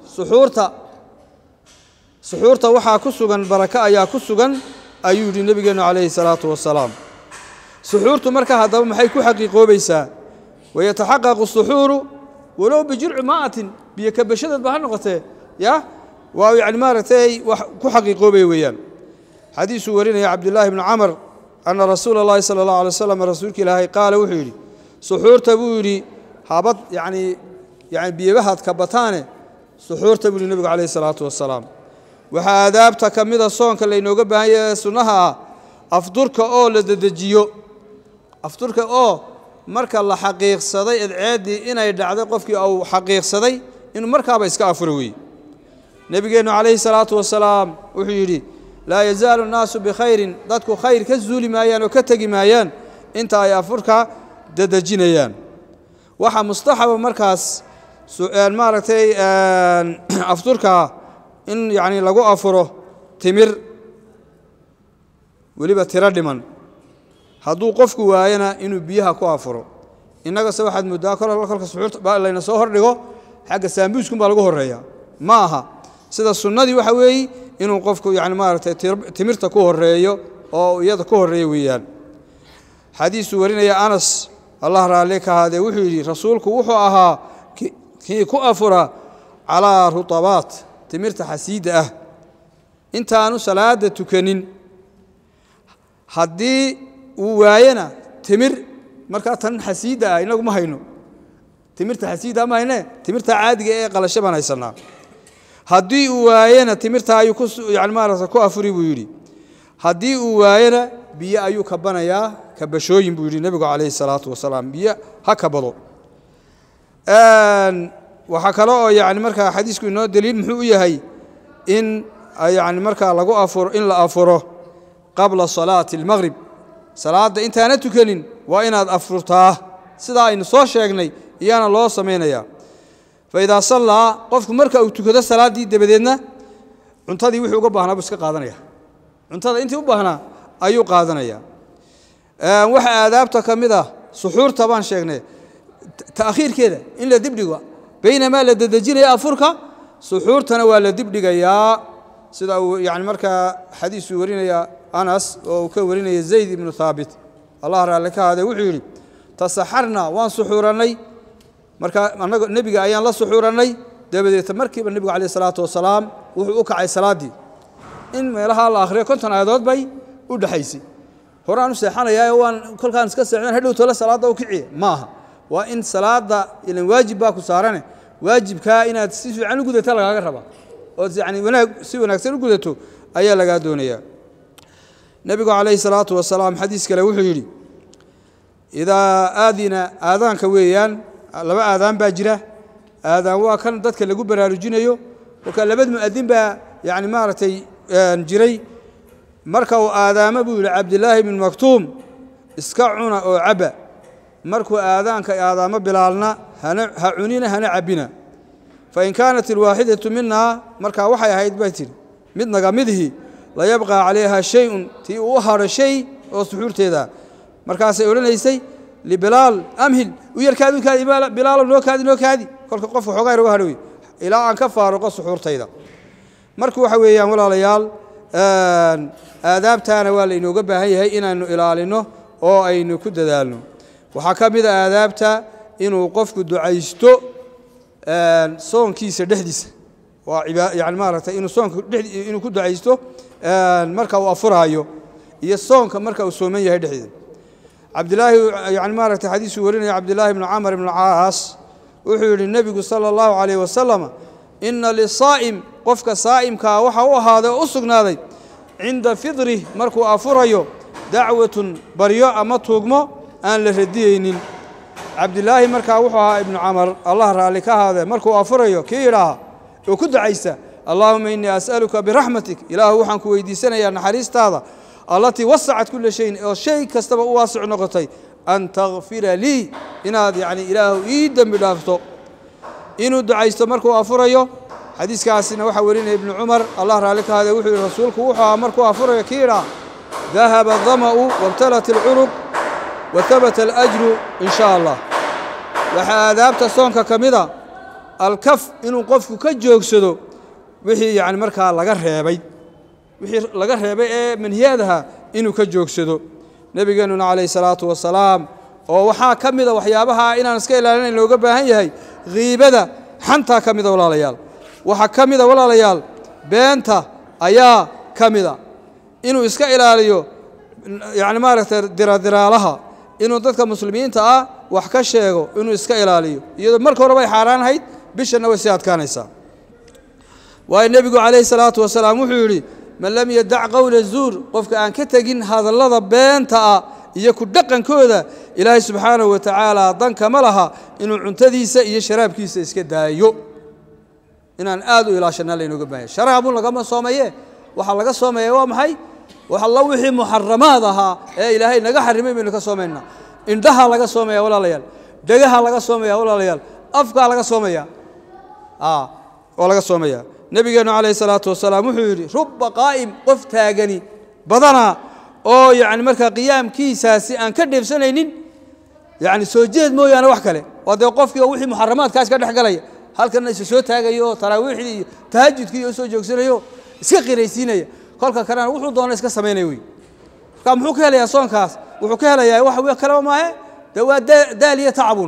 suxuurta waxaa ku sugan baraka ayaa ku sugan ayuu yidhi nebigeennu calayhi salaatu wasalaam suxuurtu marka haddaba maxay ku xaqiiqoobaysaa wayataxaqaqu suxuuru walow bijirci maatin biyo kabashadeed ba ha noqotee ya waa yani maaragtay wax ku xaqiiqoobaya weeyaan xadiisuu warinaya cabdillaahi bnu camar anna rasuula allahi sala allahu alay wasalam rasuulka ilaahay qaala wuxuu yidhi suxuurta buu yidhi habad yani biyabahaad ka bataane suxuurta buu yidhi nebigu calayhi salaatu wasalaam waxaa aadaabta ka mida soonka laynooga baahan yahay sunnaha ah afdurka oo la dedejiyo afdurka oo marka la xaqiiqsaday edceeddii inay dhacday qofkii uu xaqiiqsaday inuu markaaba iska afuro weeye nebigeennu calayhi salaatu wasalaam wuxuu yidhi laa yazaalu nnaasu bikhayrin dadku khayr ka zuuli maayaan oo ka tegi maayaan inta ay afurka dedejinayaan waxaa mustaxaba markaas maaragtay afturka in yani lagu afuro timir weliba tiro dhiman hadduu qofku waayana inuu biyaha ku afuro innagase waxaad muddaa kolka suxuurta layna soo hordhigo xagga saambuuskun baa lagu horeeya ma aha sida sunnadii waxa weeye inuu qofku yani maaragtay timirta ku horeeyo oo iyada ku horeeya weeyaan xadiisuu warinaya anas allah raalli ka ahaadee wuxuu yidhi rasuulku wuxuu ahaa kii ku afura calaa rutabaat timirta xasiidda ah intaanu salaada tukanin haddii uu waayana timir markaa tan xasiidda ah inagu ma hayno timirta xasiidda ma hayne timirta caadiga ee qalasho baan haysanaa haddii uu waayana timirta ayuu yani maaragtay ku afuri buu yidhi haddii uu waayana biyo ayuu kabanayaa kabashooyin buu yidhi nebigu calayhi salaatu wasalaam biyo ha kabado waxaa kale oo yani markaa xadiisku inoo daliil muxuu u yahay in yani markaa lagu afuro in la afuro qabla salaati almaqrib salaadda intaana tukanin waa inaad afurtaa sidaa aynu soo sheegnay iyaana loo samaynayaa faidaa sallaa qofku marka uu tukado salaaddii dabadeedna cuntadii wixii uga baahnaa buu iska qaadanaya cuntada intii u baahnaa ayuu qaadanaya waxa aadaabta ka mid ah suxuurta baan sheegnay ta'khiirkeeda in la dibdhigo baynamaa la dedejinaya afurka suxuurtana waa la dibdhigayaa sida uu yani markaa xadiisuu warinaya anas oo uu ka warinaya zayd ibnu haabit allah raalli ka ahaadee wuxuu yidhi tasaxarna waan suxuurannay markaa annaga nebiga ayaan la suxuurannay dabadeeta markiiba nebigu calayh salaatu wasalaam wuxuu u kacay salaaddii in meelaha la akhriyo 50 aayadood bay u dhaxaysay horaan u seexanayaa waan kolkaan iska seexan hadhow tole salaada u kiciye maaha waa in salaada ilan waajib baa ku saarane waajibka inaad si fiican u gudato lagaaga raba oo yani si wanaagsan u gudato ayaa lagaa doonayaa nebigu calayhi salaatu wasalaam xadiis kale wuxuu yidhi idaa aadina aadaanka weeyaan laba aadaan baa jira aadaan waa kan dadka lagu baraarujinayo marka labad mu'adin baa yani maaragtay jiray marka uu aadaamo buu yidhi cabdillaahi ibn maktuum iska cuna oo caba markuu aadaanka aadaamo bilaalna ha cunina hana cabina fain kaanat alwaaxidatu minaa markaa waxay ahayd bay tiri mid naga midihii layabqaa calayha shayun tii uu hadho shay oo suxuurteeda markaasay odhanaysay libilaal amhil u yarkaadi bilaalo noo kaadi kolka qofka xoogaa yar uga hadho wey ilaa aan ka faaruqo suxuurtayda marka waxa weeyaan walaalayaal aadaabtaana waa laynooga baahan yahay inaanu ilaalino oo aynu ku dadaalno waxaa ka mid a aadaabta inuu qofku ducaysto soonkiisa dhexdiisa waa yani maaragtay inuu soonka inuu ku ducaysto marka uu afuraayo iyo soonka marka uu sooman yahay dhexdiisa cabdillaahi yani maaragtay xadiisuu warinaya cabdillaahi ibnu camar ibnu caas wuxuu yidhi nebigu sala allahu calayh wasalam ina lisaa'im qofka saa'imkaa waxa u ahaaday oo u sugnaaday cinda fidrih markuu afurayo dacwatun baryo ama tuugmo aan la radiyeynin cabdillaahi markaa wuxuu ahaa ibnu camar allah raalli ka ahaadee markuu afurayo kii yidhaaha oo ku ducaysta allaahuma innii as'aluka biraxmatik ilaahu waxaan ku weydiisanayaa naxariistaada allatii wasacat kulla shayin oo shay kastaba u waasic noqotay an takfira lii inaad yani ilaahu ii dembi dhaafto inuu ducaysto markuu afurayo xadiiskaasina waxaa warinaya ibnu cumar allah raalli ka ahaadee wuxuu yihi rasuulku wuxuu ahaa markuu afurayo kii yidhaha dahaba adama'u wabtalat alcuruq وثبت الأجر إن شاء الله وحادابت صونك كمذا الكف إنه قفك كجوكسدو وحي يعني مركا لغرهبي وحي لغرهبي من هذا إنه كجوكسدو نبينا عليه الصلاة والسلام وحا كمذا وحيابها إنا نسكي لنا لو قبها هي غيبة حنتا كمذا ولا ليال وحا كمذا ولا ليال بينتا أيا كمذا إنه اسكي لنا يعني ما رأت درا لها inuu dadka muslimiinta ah wax ka sheego inuu iska ilaaliyo iyadoo marka hore way xaraan ahayd bishana way si adkaanaysaa waa nabigu calayhi salaatu wasalaam wuxuu yidhi man lam yadac qawla zuur qofka aan ka tegin hadallada beenta ah iyo ku dhaqankooda ilaahay subxaanahu wa tacaala danka ma laha inuu cuntadiisa iyo sharaabkiisa iska daayo inaan aad u ilaashana laynooga baahay sharaabun lagama soomaye waxaa laga soomaya waa maxay وحلا وحي محرماتها إلهي نجا حرمي من كسومينا إندها لجا سوميا ولا ليال دجها لجا سوميا ولا ليال أفقع لجا سوميا ولا لجا سوميا نبينا عليه الصلاة والسلام وحيري رب قائم قفتها جني بدنا أو يعني مركا قيام كيساسي أن كدف سنين يعني سوجد مو أنا وحكله وده وقف كي وحي محرمات كاس كده حكليه هل كان يسوت هاجا يو تراويح تهجد كي يسوي جوكسنا يو سكر يسينيه kolka kalena wuxuu doona iska sameeyay way ka muxuu ka helayaa soonkaas wuxuu ka helayaa wax weey kala ma ah dawa daaliya taabun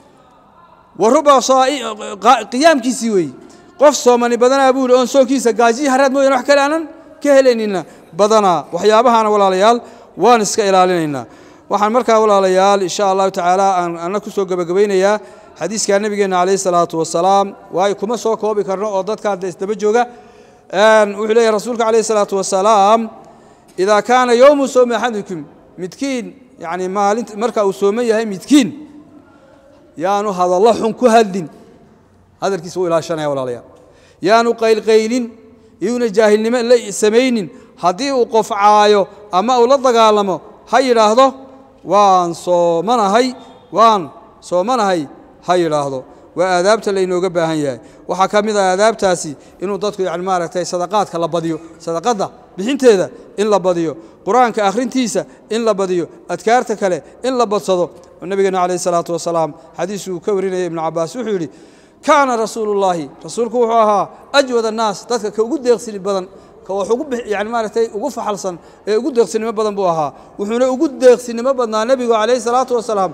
waruba qiyaamkiisi way qof soomani badana buu oo soonkiisa gaaji harad mooyaan wax kale aanan ka helaynin badana waxyaabahan walaalayaal waan iska ilaalinayna waxaan markaa walaalayaal insha Allah taala aan ku soo gabagabeynaya xadiiska nabigeena kaleey salaatu wasalaam way kuma soo koobi karno oo dadka isdaba jooga وحليه رسولك عليه الصلاة والسلام إذا كان يوم صوم أحدكم متكين يعني ما مركا وصومية هي متكين يانو هذا الله حنكو هالدين هذا الكيس هو إلى شنا ولا ليا يانو قيلين يون الجاهل نما سمين هدي وقف عايو أما أولاد قالمو هاي راهضو وان صومنا هاي راهضو وآدابته اللي نوجبها هي وحكم إذا آدابتاسي إنه ضدك يعني ماركتي صدقات كلا بديو صدقات ده بحين تذا إن لا بديو قرآن كآخرين تيسا إن لا بديو أذكارتك له إن لا بتصدق والنبي عليه الصلاة والسلام حديث كورين ابن عباس وحولي كان رسول الله رسولك وحاها أجود الناس ضدك كوجود يغسل البدن كوحقوب يعني ماركتي وقف حلصن وجود يغسل ما بدن بوها وحنا وجود يغسل ما بدنا النبي عليه الصلاة والسلام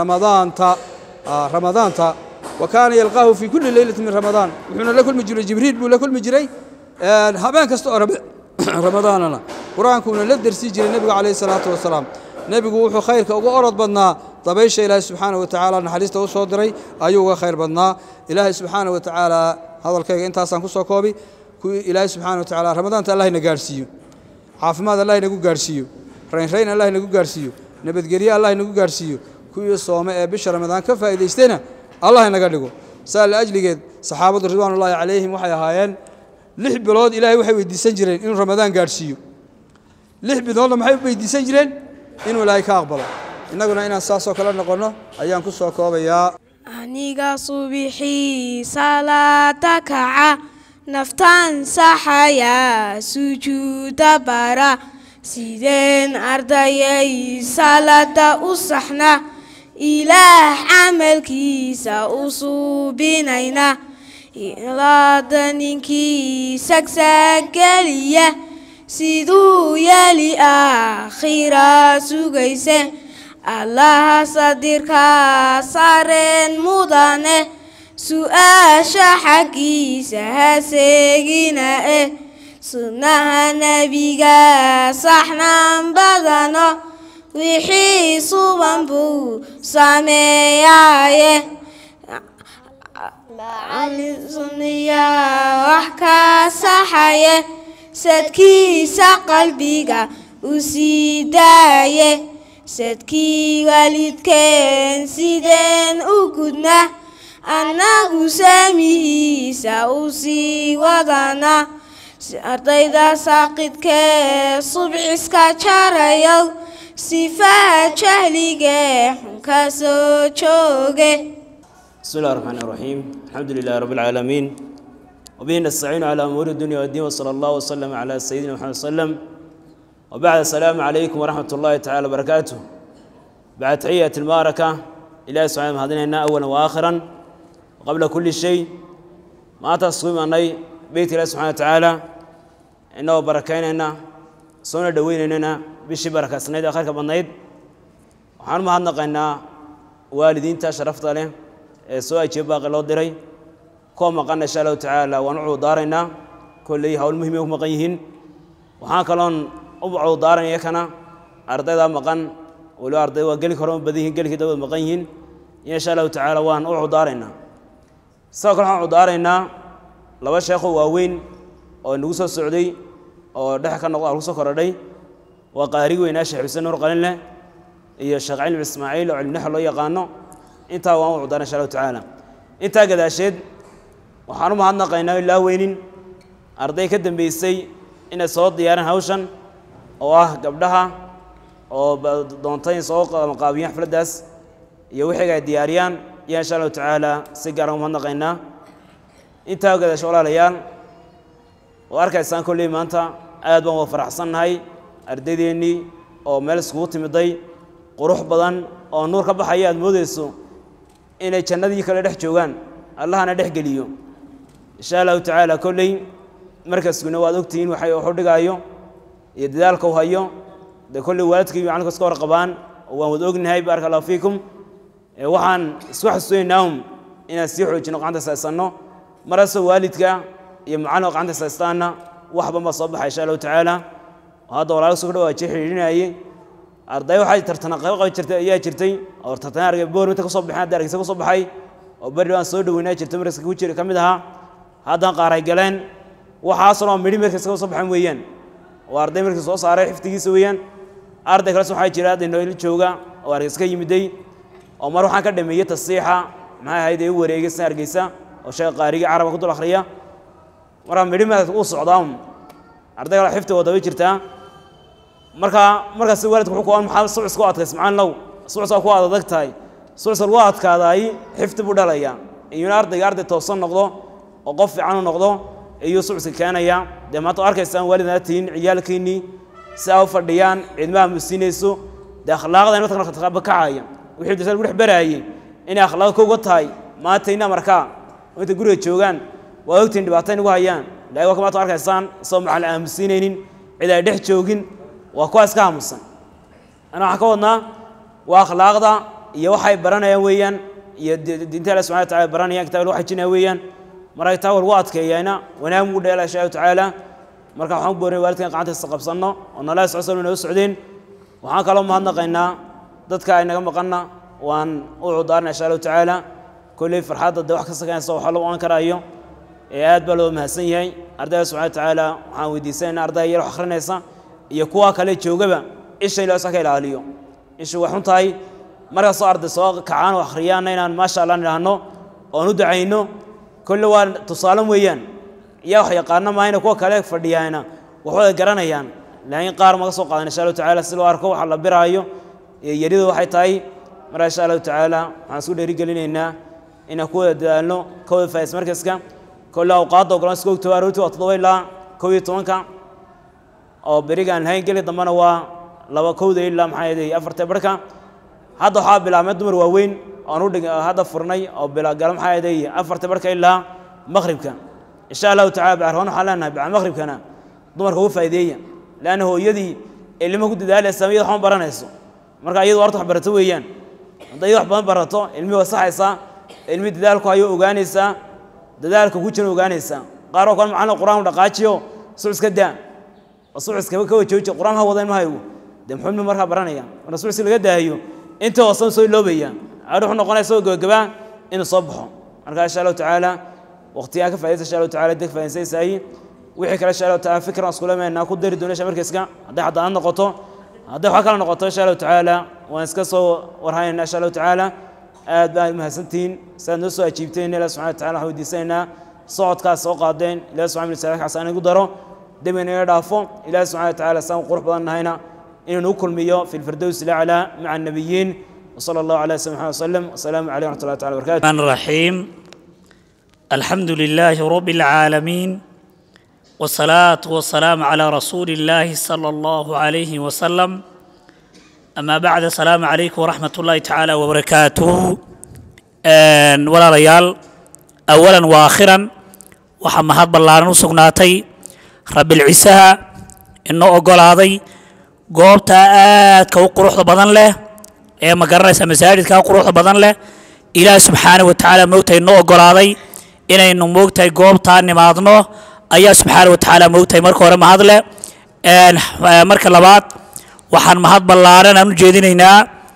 رمضان تا وكان يلقاه في كل ليلة من رمضان وحنا لكل مجري جبريل ولكل مجري هبان كستو رمضان أنا قرآن كنا لدرسي جري النبي عليه الصلاة والسلام نبي وحو خير كأو أرد بدنا طبيش إلهي سبحانه وتعالى نحرسته وصدري أيوه خير بدنا إلهي سبحانه وتعالى هذا الكيك أنت أصلا كسو كوبي kuwii ilaahay subxaana wa tacaala ramadaanta allah ina gaarsiiyo caafimaad allah inagu gaarsiiyo rayn allah inagu gaarsiiyo nabadgelyo allah inagu gaarsiiyo kuwii soome ee bisha ramadaan ka faa'iidaystayna allah inaga dhigo saa la ajligeed saxaabadu ridwaanullaahi calayhim waxay ahaayeen 6 bilood ilaahay waxay weydiisan jireen inuu ramadaan gaarsiiyo 6 biloodna maxay weydiisan jireen inuu ilaahay ka aqbalo innaguna inaan saasoo kale noqonno ayaan ku soo koobayaa aniga subixii salaada kaca naftaan saxaya sujuuda bara sideen ardayay salaada u saxna ilaah camalkiisa u suubinayna ilaada ninkii sagsageliya siduu yali aakhira sugayse allaha sadirka sareen mudane su'aasha xaggiisa ha seegina sunnaha nebiga saxnaan badano wixii suban buu sameeyaye macallin sunniya wax ka saxaye sadkiisa qalbiga u sii daaye sadkii waalidkeen sideen u gudna annagu saamihiisa u sii wadana ardayda saaqidkee subciska jarayow sifaha jahligee xun ka soo jooge بسم الله الرحمن الرحيم الحمد لله رب العالمين وبه نستعين على أمور الدنيا والدين وصلى الله وسلم على سيدنا محمد صلى الله عليه وسلم وبعد السلام عليكم ورحمة الله تعالى وبركاته بعد تحية المباركة إلى سبحانه هذين أولا وآخرا وقبل كل شيء ما تصوم أني بيت الله سبحانه وتعالى إنه بركيننا سنة دويننا بشي بركة سنة آخر كبنيد وحنا ما هنقلنا والدين تشرفت عليه سواء جبا قلود دري كوما قلنا إن شاء الله تعالى ونعو دارنا كل هؤلاء المهمة ومقيهين وحاكلون أبعو دارنا يكنا أرضي ذا مقن ولو أرضي وقل كرم بديهن قل كده مقيهين إن شاء الله تعالى ونعو دارنا سواء كنا نعو دارنا لو الشيخ واوين أو النوسة السعودي أو دحك النقطة الروسة كردي وقاري ويناشي حسين نور قلنا هي الشيخ علي إسماعيل وعلم نحو الله يقانو انت وان عدنا ان شاء الله تعالى انت قد اشد waxaan u mahadnaqaynaa ilaa weynin arday ka dambeysay in soo diyaaran hawshan oo ah gabdhaha oo doontay soo qaabiyaan xafladaas iyo wixii ay diyaariyaan ya insha Allah taala si gaar ah u mahadnaqaynaa inta qad asho walaalayaal oo arkaysaan kulli maanta aad baan u faraxsanahay ardaydeeni oo meel isku timiday qurux badan oo nuur ka baxaya aad moodayso inay jannadii kala dhex joogan allahna dhex geliyo insha Allah taala kulli markaasuna waad ogtiin waxay u xidhigayo iyo dadaalka uu hayo de kulli waalidkii macallinka iska warqabaan waan wada ognahay barakallahu fiikum waxaan isku xasuunaynaa inaan sii xoojino qacanta saasano marasoo waalidka iyo macallinka qacanta saastaana waxba ma soo baxay insha Allah taala hada walaal soo dhawaad xiriirinayay arday waxay tartan qayb jirtay ayaa jirtay oo tartan argay boor inta ka soo baxay daragisa ka soo baxay oo bari waan soo dhaweynaa jirtay markii ku jiray kamid aha hadan qaaray galeen waxa soo midhi markii ka soo baxay weeyaan oo arday markii soo saaray xiftigiisa weeyaan arday kale waxay jiraan inuu il jooga oo argayska yimiday oo mar waxaan ka dhameeyay tasiixa maxay ahayd ay wareegaysan argaysa oo shay qaariga carabka ku dul akhriya mara midhi ma uu socdaa arday kale xifti wada way jirtaa markaas waalidku wuxuu ku aan maxal suuc isku adkays macaan law suuc ku adag tahay suuc waa adkaaday xifti buu dhalaya iyo arday toosan noqdo oo qof fiican u noqdo iyo suuc keenaya damaanto arkaysaan waalidaatiin ciyaalkiini si ay u fadhiyaan cidmaha musiinayso de akhlaaqda inta ka kacaya wixii dadal wix baraayay in akhlaaq ku tahay maantayna markaa inta guriga joogan waa ogtiin dhibaatooyin ugu hayaan laakiin kuma arkaysaan soo macal aamusinaynin cid ay dhex joogin waa kuwaas ka aamusan ana waxa ka wadnaa waa akhlaaqda iyo waxay baranayaan weeyaan iyo diinta Allah subhanahu wa ta'ala baranayaan kitaabka waxa jinaa weeyaan marka taawal waa adkeeyayna wanaag mu dheelaa insha ta'ala marka waxaan booray waalidkan gacanta isqabsano oo nolol socodna oo socdeen waxaan kala mahadnaqaynaa dadka ay naga maqana waan u cudaarnaa insha Allah ta'ala kulli farxadda wax ka sakanaysa waxa loo aan karaayo aad baa loo mahadsan yahay ardayda subxaana watacaala waxaan weydiisanaynaa ardayda yar wax akhrinaysa iyo kuwa kale joogaba isha ilaa iska ilaaliyo isha wax xun tahay markaasoo arday soo kacaan oo akhriyaana inaan maasha allah nidhaahno oon u ducayno kolle waa tusaale weeyaan yaa wax yaqaana maayna kuwa kale fadhiyaana waxooda garanayaan laakiin qaar maga soo qaadan insha allahu tacaala si loo arko waxa la biraayo yaridu waxay tahay marka insha allahu tacaala waxaan isku dhiirigelinaynaa inaan ku wada dadaalno ka wada faa'iis markaska kolle awqaadda ogolaan isku ogto aroortii waa 7 ilaa 11 oo berigaan hayn geli dambana waa 2 ilaa maxay ahayd 4 barka hadda waxaa bilaabmay dumar waaweyn aan u dhigay hadda furnay oo bilaagal maxay ahayd 4 barka ilaa maghribka insha allahu tacaala baarhoon waxaan leenahay bacda maghribkana dumarka ugu faa'iideeya laana hooyadii ilmo ku dadaalaysa iyada waxaan baranayso marka iyadu warta wax barato weeyaan haday wax badan barato ilmi wasaxaysa ilmi dadaalku ayo ogaanaysa dadaalka ku jira ogaanaysa qaar oo kan macna quraan dhaqaajiyo suuska daa suuska ka wajoojo quraan ha wadan maayo damxulmi marka baranaya rasuulsi laga daayo inta wasan soo loobayaan aad wax noqonayso gabagaba in soo baxo marka insha Allah taala waqtiga ka faa'iideysa insha Allah taala deg faa'iideysay wixii kala insha Allah taala fikran isku leeyahay ku dari doonaysa markayska haday hadaan noqoto haday wax kala noqoto insha Allah taala waan iska soo warhaynaa insha Allah taala aad baa mahadsantiin saan noo soo ajiibteen Ilaahay subhanahu wa ta'ala waxa weydiisanaa socodkaas soo qaadeen Ilaahay subhanahu wa ta'ala xasan igu daro dibina dhaafo Ilaahay subhanahu wa ta'ala saan qurux badan nahayna inuu kulmiyo fil firdaws al-a'la ma'a an-nabiyyin وصلى الله على سيدنا محمد وسلم والسلام عليكم ورحمه الله تعالى وبركاته. الرحمن الرحيم الحمد لله رب العالمين والصلاة والسلام على رسول الله صلى الله عليه وسلم أما بعد السلام عليكم ورحمة الله تعالى وبركاته. ولا ريال أولا وآخرا وحمد بالله نسقناتي رب العزة إنه أقول هذا قوبتا كو قروح بدن له ما قررس مساجد كا قروح بدن له إلى سبحانه وتعالى موتى إنه أقول هذا إنه موتى قوبتا نماذنه أيها سبحانه وتعالى موتى مركو ورم هذا له مركو لبات وحن مهد بلارن أنو جيدينينا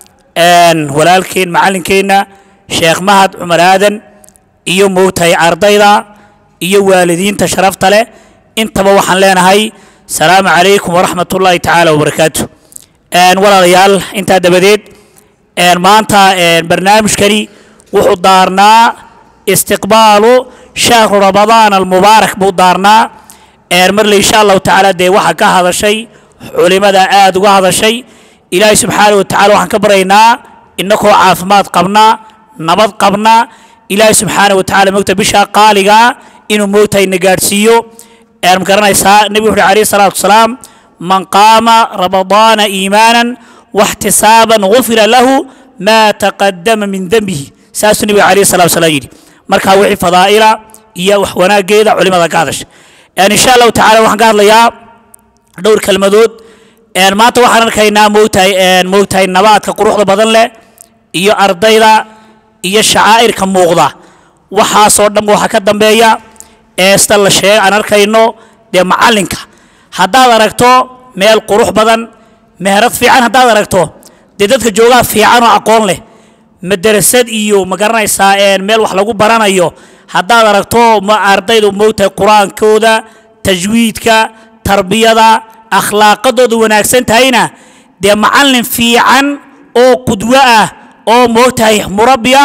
ولكن معلنكينا شيخ مهد عمر آدن إيو موتى عرضيدا إيو والدين تشرفت له انتبه وحن لنا هاي السلام عليكم ورحمة الله تعالى وبركاته. ولا ريال انت دبديد ما انت برنامج كري وحضارنا استقباله شهر رمضان المبارك بودارنا مرلي إن شاء الله تعالى دي وحكا هذا الشيء علماء آد وهذا الشيء إلهي سبحانه وتعالى وحن كبرينا إنكو عافمات قبنا نبض قبنا إلهي سبحانه وتعالى مكتب بشا قالقا إنو موتا إنقارسيو مكرنا إساء النبي عليه الصلاة والسلام من قام رمضان إيمانا واحتسابا غفر له ما تقدم من ذنبه ساس النبي عليه الصلاة والسلام مركا وحي فضائلة إيا وحوانا قيدة علماء قادش يعني إن شاء الله تعالى وحن قال لي دور كلمدود ما توحنا كينا موتاي النبات كقروح بدن له إيا أرضيدا إيا الشعائر كموغضة وحا صورنا وحا كدنبيا استلا شيء أنا أركينه ده معلنك هذا دركتو ميل قروح بدن مهرت في عن هذا دركتو دتك جوجا في عنو أقول له مدرسة إيو مقرنا إسائل ميل وحلقو برانا إيو هذا دركتو ما أرضيدو موت القرآن كودا تجويدك تربية أخلاق دو وناكسنت هينا ده معلن في عن أو قدوة أو موتى مربية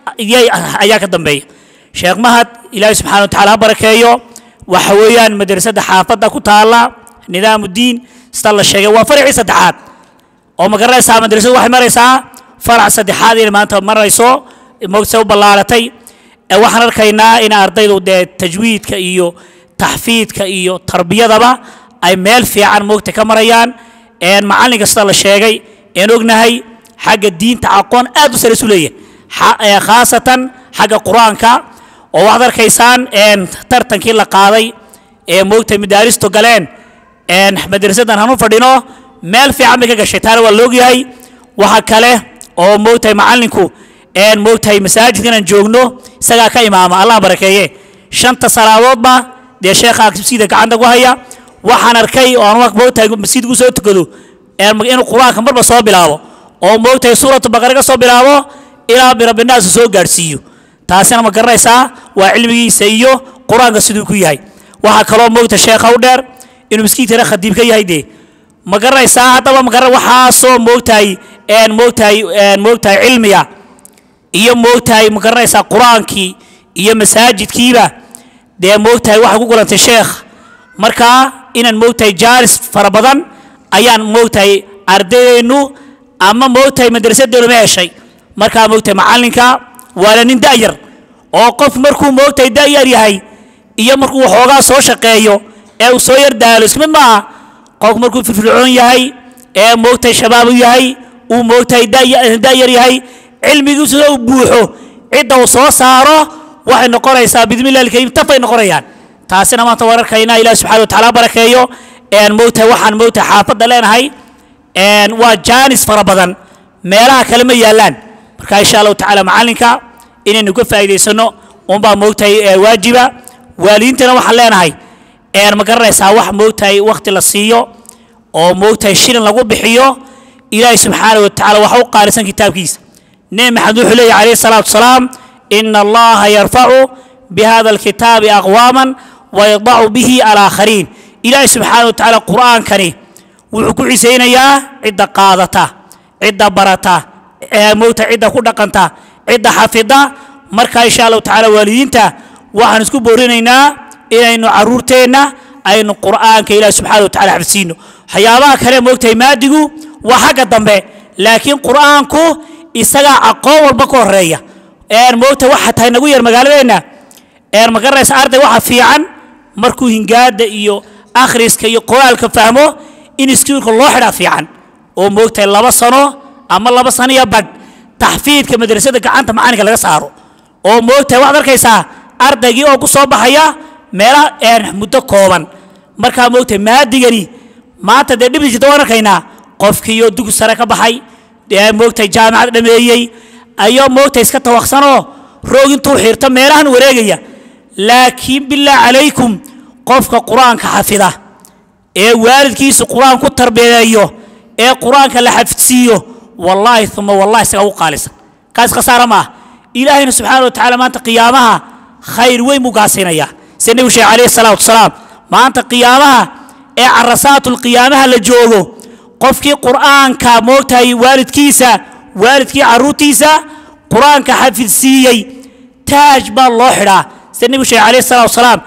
أياك الدنبي شيخ مهد إلهي سبحانه وتعالى بركايو وحويا مدرسة حافظة كتالا نظام الدين استلا الشيخ وفرع سدحات أو مقرسة مدرسة واحد مريسة فرع سدحات إلى ما أنت مريسو موسى باللارتي وحنا ركينا إن أرضيدو ده تجويد كإيو تحفيظ كإيو تربية دبا أي ميل في عن موت كمريان إن معلق استلا الشيخ إن أجنهي حاجة الدين تعقون أدوس رسولية خاصة حاجة قرآن كا ووحدر كيسان إن ترتن كلا قاضي موت مدارس تقلين إن مدرسة هنو فردينو مال في عمك كشيطان واللوجي هاي وحكله أو موت معلنكو إن موت مساجد كنا نجوجنو سجا كإمام الله بركيه شنطة صلوات ما ده شيخ أكسيدك عندك وهاي وحنا ركي أو أنواع موت مسجد جزء تقولوا إن القرآن كم مرة صاب بلاو أو موت سورة بقرة صاب بلاو إلى برب الناس سو جرسيو تاسنا مقرأ سا وعلمي سيو quraanka sidoo ku yahay waxa kale oo moogta sheekha u dheer inuu miskiinta khadiib ka yahay de ma garanaysaa hadaba ma garan waxa soo moogtahay cilmiga iyo moogtahay ma garanaysaa quraankii iyo masaajidkiiba de moogtahay waxa ku gulantay sheekh marka inaan moogtahay jaaris fara badan ayaan moogtahay ardaynu ama moogtahay madrasadeenu ma heshay marka moogtahay macalinka wala nin daayar oo qof markuu moogtahay daayar yahay iyo markuu xoogaa soo shaqeeyo ee uu soo yar daalo isma ma qof markuu firfircoon yahay ee moogtahay shabaab yahay uu moogtahay daayar yahay cilmigiisu uu buuxo cid uu soo saaro waxay noqonaysaa bidmillahi alkariim tafay noqonayaan taasina maanta wararkayna ilaahay subhanahu wa ta'ala barakeeyo moogtahay waxaan moogtahay xaafadda leenahay waa jaanis fara badan meelaha kale ma yaalaan marka insha Allah ta'ala macalinka inaynu ka faa'iideysano baa moogtahay waajiba waalidiintana waxaan leenahay ma garanaysaa wax moogtahay waqti la siiyo oo moogtahay shilin lagu bixiyo ilaahay subhanahu wa ta'ala waxa uu qaalisan kitaabkiisa nebi maxamed wuxuu leeyahay alayhi salaatu wasalaam inna allaha yarfa'u bihadha alkitabi aqwaman wa yada'u bihi al-akharin ilaahay subhanahu wa ta'ala quraankani wuxuu ku ciseynayaa cidda qaadata cidda barata moogtahay cidda ku dhaqanta cidda xafida marka insha Allah ta'ala waalidiinta waxaan isku boorinaynaa inaynu caruurteena aynu quraanka ilaahay subhanahu wa ta'ala xafsiino waxyaabaha kale moogtahay maadigu waa xagga dambe laakiin quraanku isaga aqoon walba ka horeeya moogtahay waxa tahay nagu yar magaaladeena ma garanaysa arday waxa fiican markuu hingaada iyo akhriska iyo qoraalka fahmo in iskuulka loo xidhaa fiican oo moogtahay 2 sano ama 2 sano iyo bad taxfiidka madrasada gacanta macalinka laga saaro oo moogtahay waad arkaysaa ardaygii oo ku soo baxaya meelaha muddo kooban marka moogtahay maadigani maanta de dhib jirto waan arkaynaa qofkii oo dugsi sare ka baxay moogtahay jaamacad dhameeyay ayo moogtahay iska tawaqsano roogintuu xirta meelahan wareegaya laakiin billaah calaykum qofka quraanka xafida ee waalidkiisu quraan ku tarbiyeeyo ee quraanka la xafidsiyo wallahi thumma wallahi isaga u qaalisan kaas khasaara ma ilaahina subhanahu wa ta'ala maanta qiyaamaha khayr weyn buu gaasinaya sanabi sheekh alayhi salaatu wasalaam maanta qiyaamaha ee arasaatul qiyaamaha la joogo qofkii quraanka moogtahay waalidkiisa waalidkii caruurtiisa quraanka xafidsiiyay taaj baa loo xidhaa sanabi sheekh alayhi salaatu wasalaam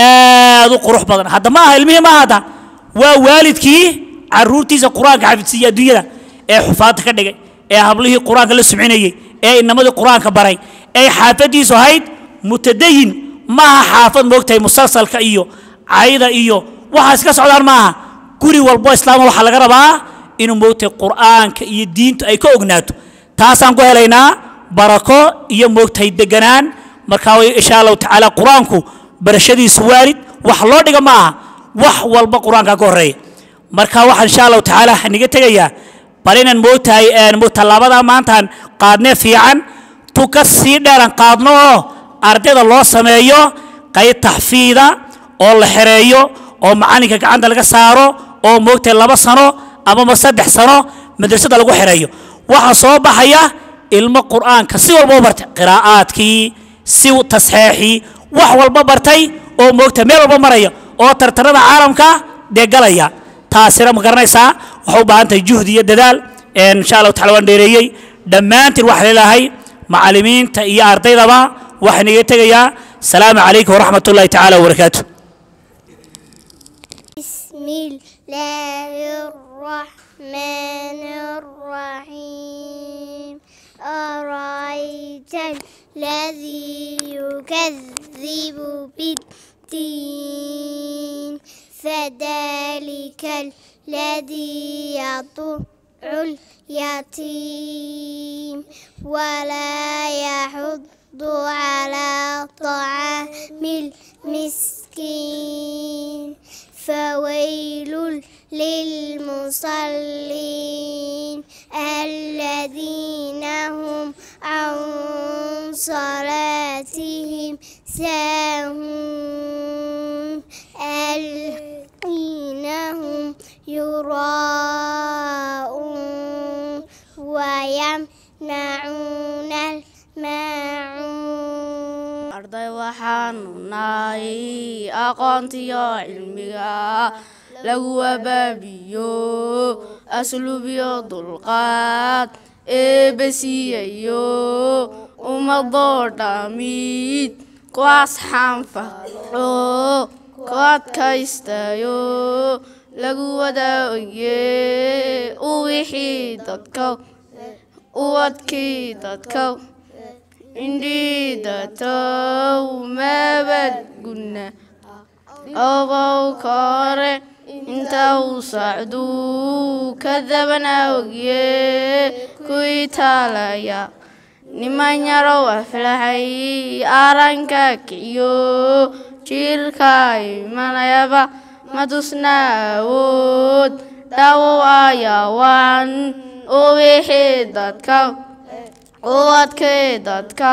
aad u qurux badan hadda ma aha ilmihi ma hada waa waalidkii caruurtiisa quraanka xafidsiiyay adduunyada ee xufaad ka dhigay ee hablihii quraanka la sumcinayay ee inamadii quraanka baray ee xaafadiisu ahayd mutadayin ma xaafad moogtahay musalsalka iyo caayida iyo waxa iska socdaan ma aha guri walbo islaam waxa laga rabaa inuu moogtahay quraanka iyo diintu ay ka ognaato taasaan ku helaynaa barako iyo moogtahay deganaan marka insha Allah ta'ala quraanku barashadiisu waalid wax loo dhiga ma aha wax walba quraanka ka horeeya marka waxa insha Allah ta'ala xaniga tagaya barinan moogtahay talaabada maantaan qaadne fiican tu ka sii dheeran qaadno ardayda loo sameeyo qayb taxfiida oo la xereeyo oo macalinka gacanta laga saaro oo moogtahay 2 sano ama 3 sano madrasada lagu xereeyo waxa soo baxaya ilmo quraanka si walba bartay qiraa'aadkii si tasxiixi wax walba bartay oo moogtahay meel walba maraya oo tartarada caalamka deegalaya taasina ma garanaysaa waxa u baahan tahay juhdi iyo dadaal insha Allah ta'ala waan dheereeyay dhamaantiin wax leeyahay macallimiinta iyo ardaydaba waxaan iga tagayaa salaamu calaykum waraxmatullaahi ta'ala wabarakaatuh bismillahir rahmanir rahim ara'aytal ladhi yukazzibu bid-din fadhalikal ladhi yad'u اليتيم ولا يحض على طعام المسكين فويل للمصلين الذين هم عن صلاتهم ساهون الذين هم يراءون ويمنعون الماعون waxaanu nahay aqoontiyo cilmiga lagu abaabiyo asluubyo dulqaad eebasiiyayo ummadoo dhamid kuwaas xanfaco ku adkaystayo lagu wadaaye u wixii dadka u adkii dadka indhiidatow mabadguna ogow kore inta uu sacduu ka dabana ogye kuwii taalaya niman yarow aflahay aranka kiciyo jiilka imanayaba madusna awood dhawow ayawaan u wixii dadka u adkay dadka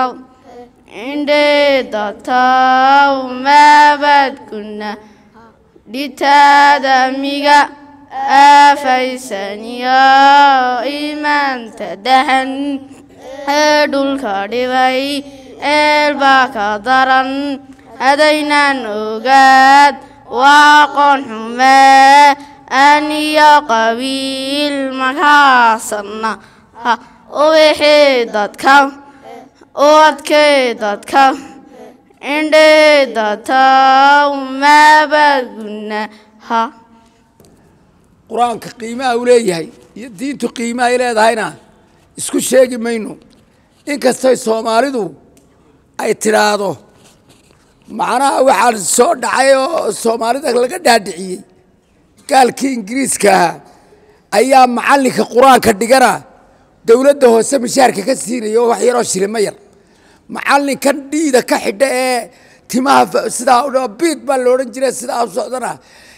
indheedataw mabadguna dhitaadamiga aafaysaniyo iimaanta dahan ee dhulka dhibay eelbaa ka daran hadaynaan ogaad waa aqoon xumee aniyo qabiil makaasanna u wixii dadka u adkay dadka indheedataw mabadguna qur-aanka qiimaha uu leeyahay iyo diintu qiimaha ay leedahayna isku sheegi mayno inkastay soomaalidu ay tidhaahdo macnaha waxaa soo dhacay oo soomaalida laga dhaadhiciyey gaalkii ingiriiska ahaa ayaa macallinka qur-aanka dhigana dowladda hoose mishaarka ka siinaya oo wax yaroo shilimo yar macallinkan dhiida ka xidha ee timaha sidaa biid baa la odhan jiray sidaa u socdana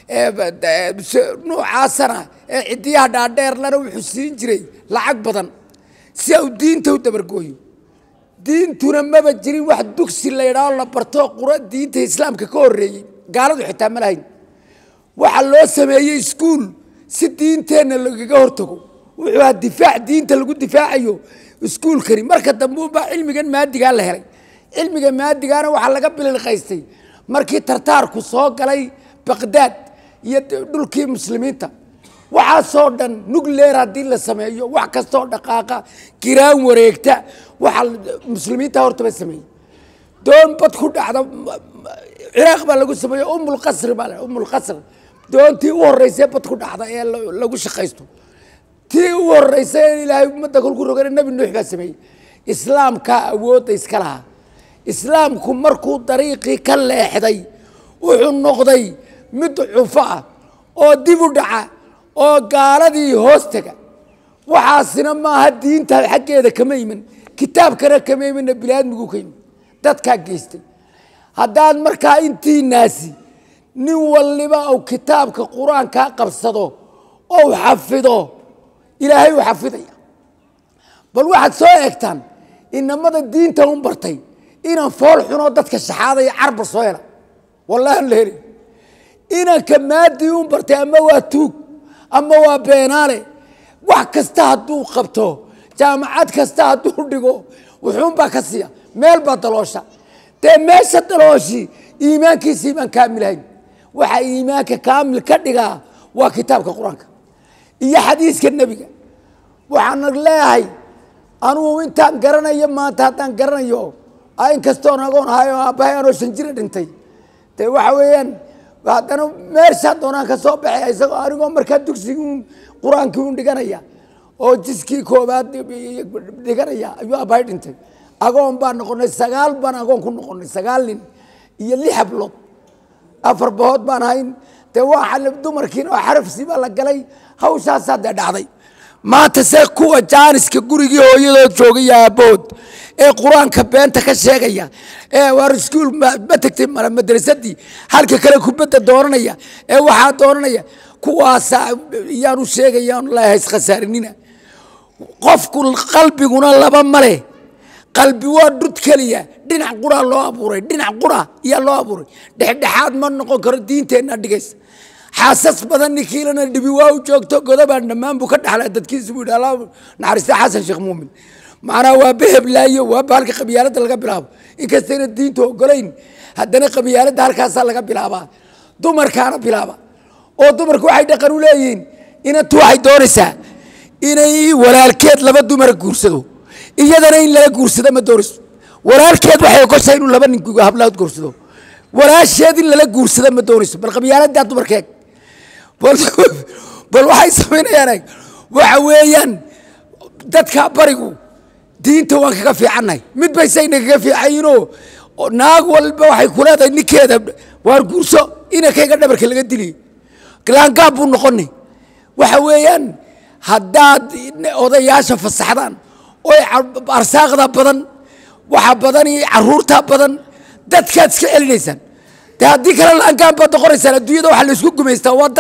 nuucaasana ee ciddiyaha dhaadheerlana wuxuu siin jiray lacag badan si uu diinta u dabargooyo diintuna maba jirin wax dugsi la yidhaao la barto diinta islaamka ka horreeyey gaaladu xitaa ma lahayn waxaa loo sameeyey iskuul si diinteenna lagaga hortago wuxuu ahaa difaac diinta lagu difaacayo iskuulkani marka dambe baa cilmigan maadigaa la helay cilmiga maadigaana waxaa laga bililqaystay markii tartaarku soo galay baqdaad iyo dhulkii muslimiinta waxaasoo dhan nugleer haddii la sameeyo wax kastoo dhaqaaqa giraan wareegta waxaa muslimiinta hortaba sameeyey doon bad ku dhacda ciraaq baa lagu sameeyey umulqasri baa umulqasr doontii u horreysay bad ku dhacda ee lagu shaqaysto tii u horreysay ilaahay ummadda kolku rogana nebi nuux baa sameeyey islaamkaa awoodda iska lahaa islaamku markuu dariiqii ka leexday wuxuu noqday mid cufo ah oo dib u dhaca oo gaaladii hoostaga waxaasina maaha diinta xaggeeda kama iman kitaabkana kama imanna bilaadmigu ka iman dadkaa geystay haddaad markaa intiinaasi nin waliba uu kitaabka qur-aankaa qabsado ou xafido ilaahay u xafidaya bal waxaad soo eegtaan inamada diinta un bartay inaan fool xunoo dadka shaxaadaya carbar soo hela wallahi aan la helin inanka maadii un bartay ama waa tuug ama waa beenaale wax kasta hadduu qabto jaamacad kasta hadduu dhigo wuxuunbaa ka siiya meel baa daloosha dee meesha dalooshii iimaankiisa iimaan kaamilahayn waxaa iimaanka kaamil ka dhigaa waa kitaabka qur-aanka iyo xadiiska nebiga waxaana leeyahay anugu intaan garanayo maanta haddaan garanayo inkastoon agoon ahayo aabbahay anoo 5 jir dhintay dee waxa weeyaan haddana meeshaan doonaan ka soo baxay isagoo anigoo markaa dugsigii qur-aankii un dhiganaya oo jiskii koobaad dhiganaya ayuu aabbahay dhintay agoon baan noqonay 9 baan agoon ku noqonay 9 nin iyo 6 hablood 4 bahood baan ahayn dee waxa dumarkiina oo xarafsi baa la galay hawshaasaa dee dhacday maanta see kuwa jaaniska gurigii hooyadood joogay aabood ee qur-aanka beenta ka sheegaya ee waar iskuul ma tagtay madrasadii halka kale kubadda dooranaya ee waxaa dooranaya kuwaasa yaanu sheegayaan ilaahay iskasaarinina qofku qalbiguna laba male qalbi waa dhud kaliya dhinac qura loo abuuray dhinac qura iyo loo abuuray dhexdhexaad ma noqon karo diinteena dhigaysa xaasas badan nikiilana dhibi waa u joogto godobaan dhammaan buu ka dhaxlaa dadkiisu buu yidhi allah naxariista xasan sheekh muumin macnaa waa beheblaayo waa bahalka qabyaaladda laga bilaabo inkastayna diintu ogolayn haddana qabyaaladda halkaasaa laga bilaabaa dumarkaana bilaaba oo dumarku waxay dhaqan u leeyihiin inantu waxay doonaysaa inay walaalkeed laba dumar guursado iyadana in lala guursado ma doonayso walaalkeed waxay ogoshahay inuu laba nin hablaad guursado walaasheed in lala guursado ma doonayso bal qabyaaladdaa dumarkeeg bal waxay samaynayaan waxa weeyaan dadka barigu diinta waan kaga fiicannahay mid bay sayna kaga fiicanyiinoo naag walba waxay ku leedahay ninkeeda waar guurso inankayga dhabarka laga diliyo laangaab buu noqonay waxa weeyaan haddaad odayaasha fasaxdaan oo arsaaqda badan waxa badan iyo caruurta badan dadkaad iska celinaysaan dee haddii kale laangaab baad noqonaysaan adduunyada waxa la isku gumaystaa waa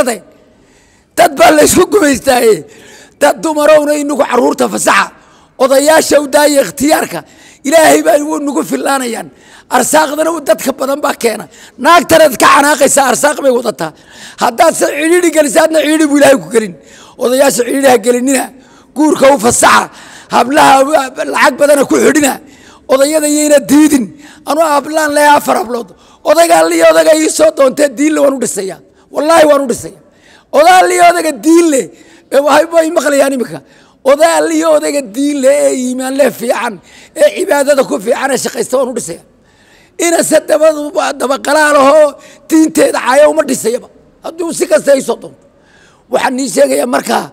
dad baa la isku gumaystaaye dad dumarowna inagu caruurta fasaxa odayaasha u daaya ikhtiyaarka ilaahay baa nagu filaanayaan arsaaqdana dadka badan baa keena naagtanaad ka canaaqaysaa arsaaq bay wadataa haddaad se cidhiidhi gelisaadna cidhiidhi buu ilaahay ku gelin odayaasha cidhiidhiha gelinina guurka u fasaxa hablaha lacag badana ku xidhina odayada yayna diidin anuu hablaan leeyahay 4 hablood odaygaan liyo odaga ii soo doontee diinle waan u dhisaya wallaahi waan u dhisaya odagaan liyo odaga diinle way maqlayaan imika odagaan liyo odaga diinle ee iimaan leh fiican ee cibaadada ku fiican ee shaqaysta waan u dhisaya inase dabaqalaalahoo diinteeda caayo uma dhisayaba hadduu si kasta ay soo doonto waxaan nii sheegayaa markaa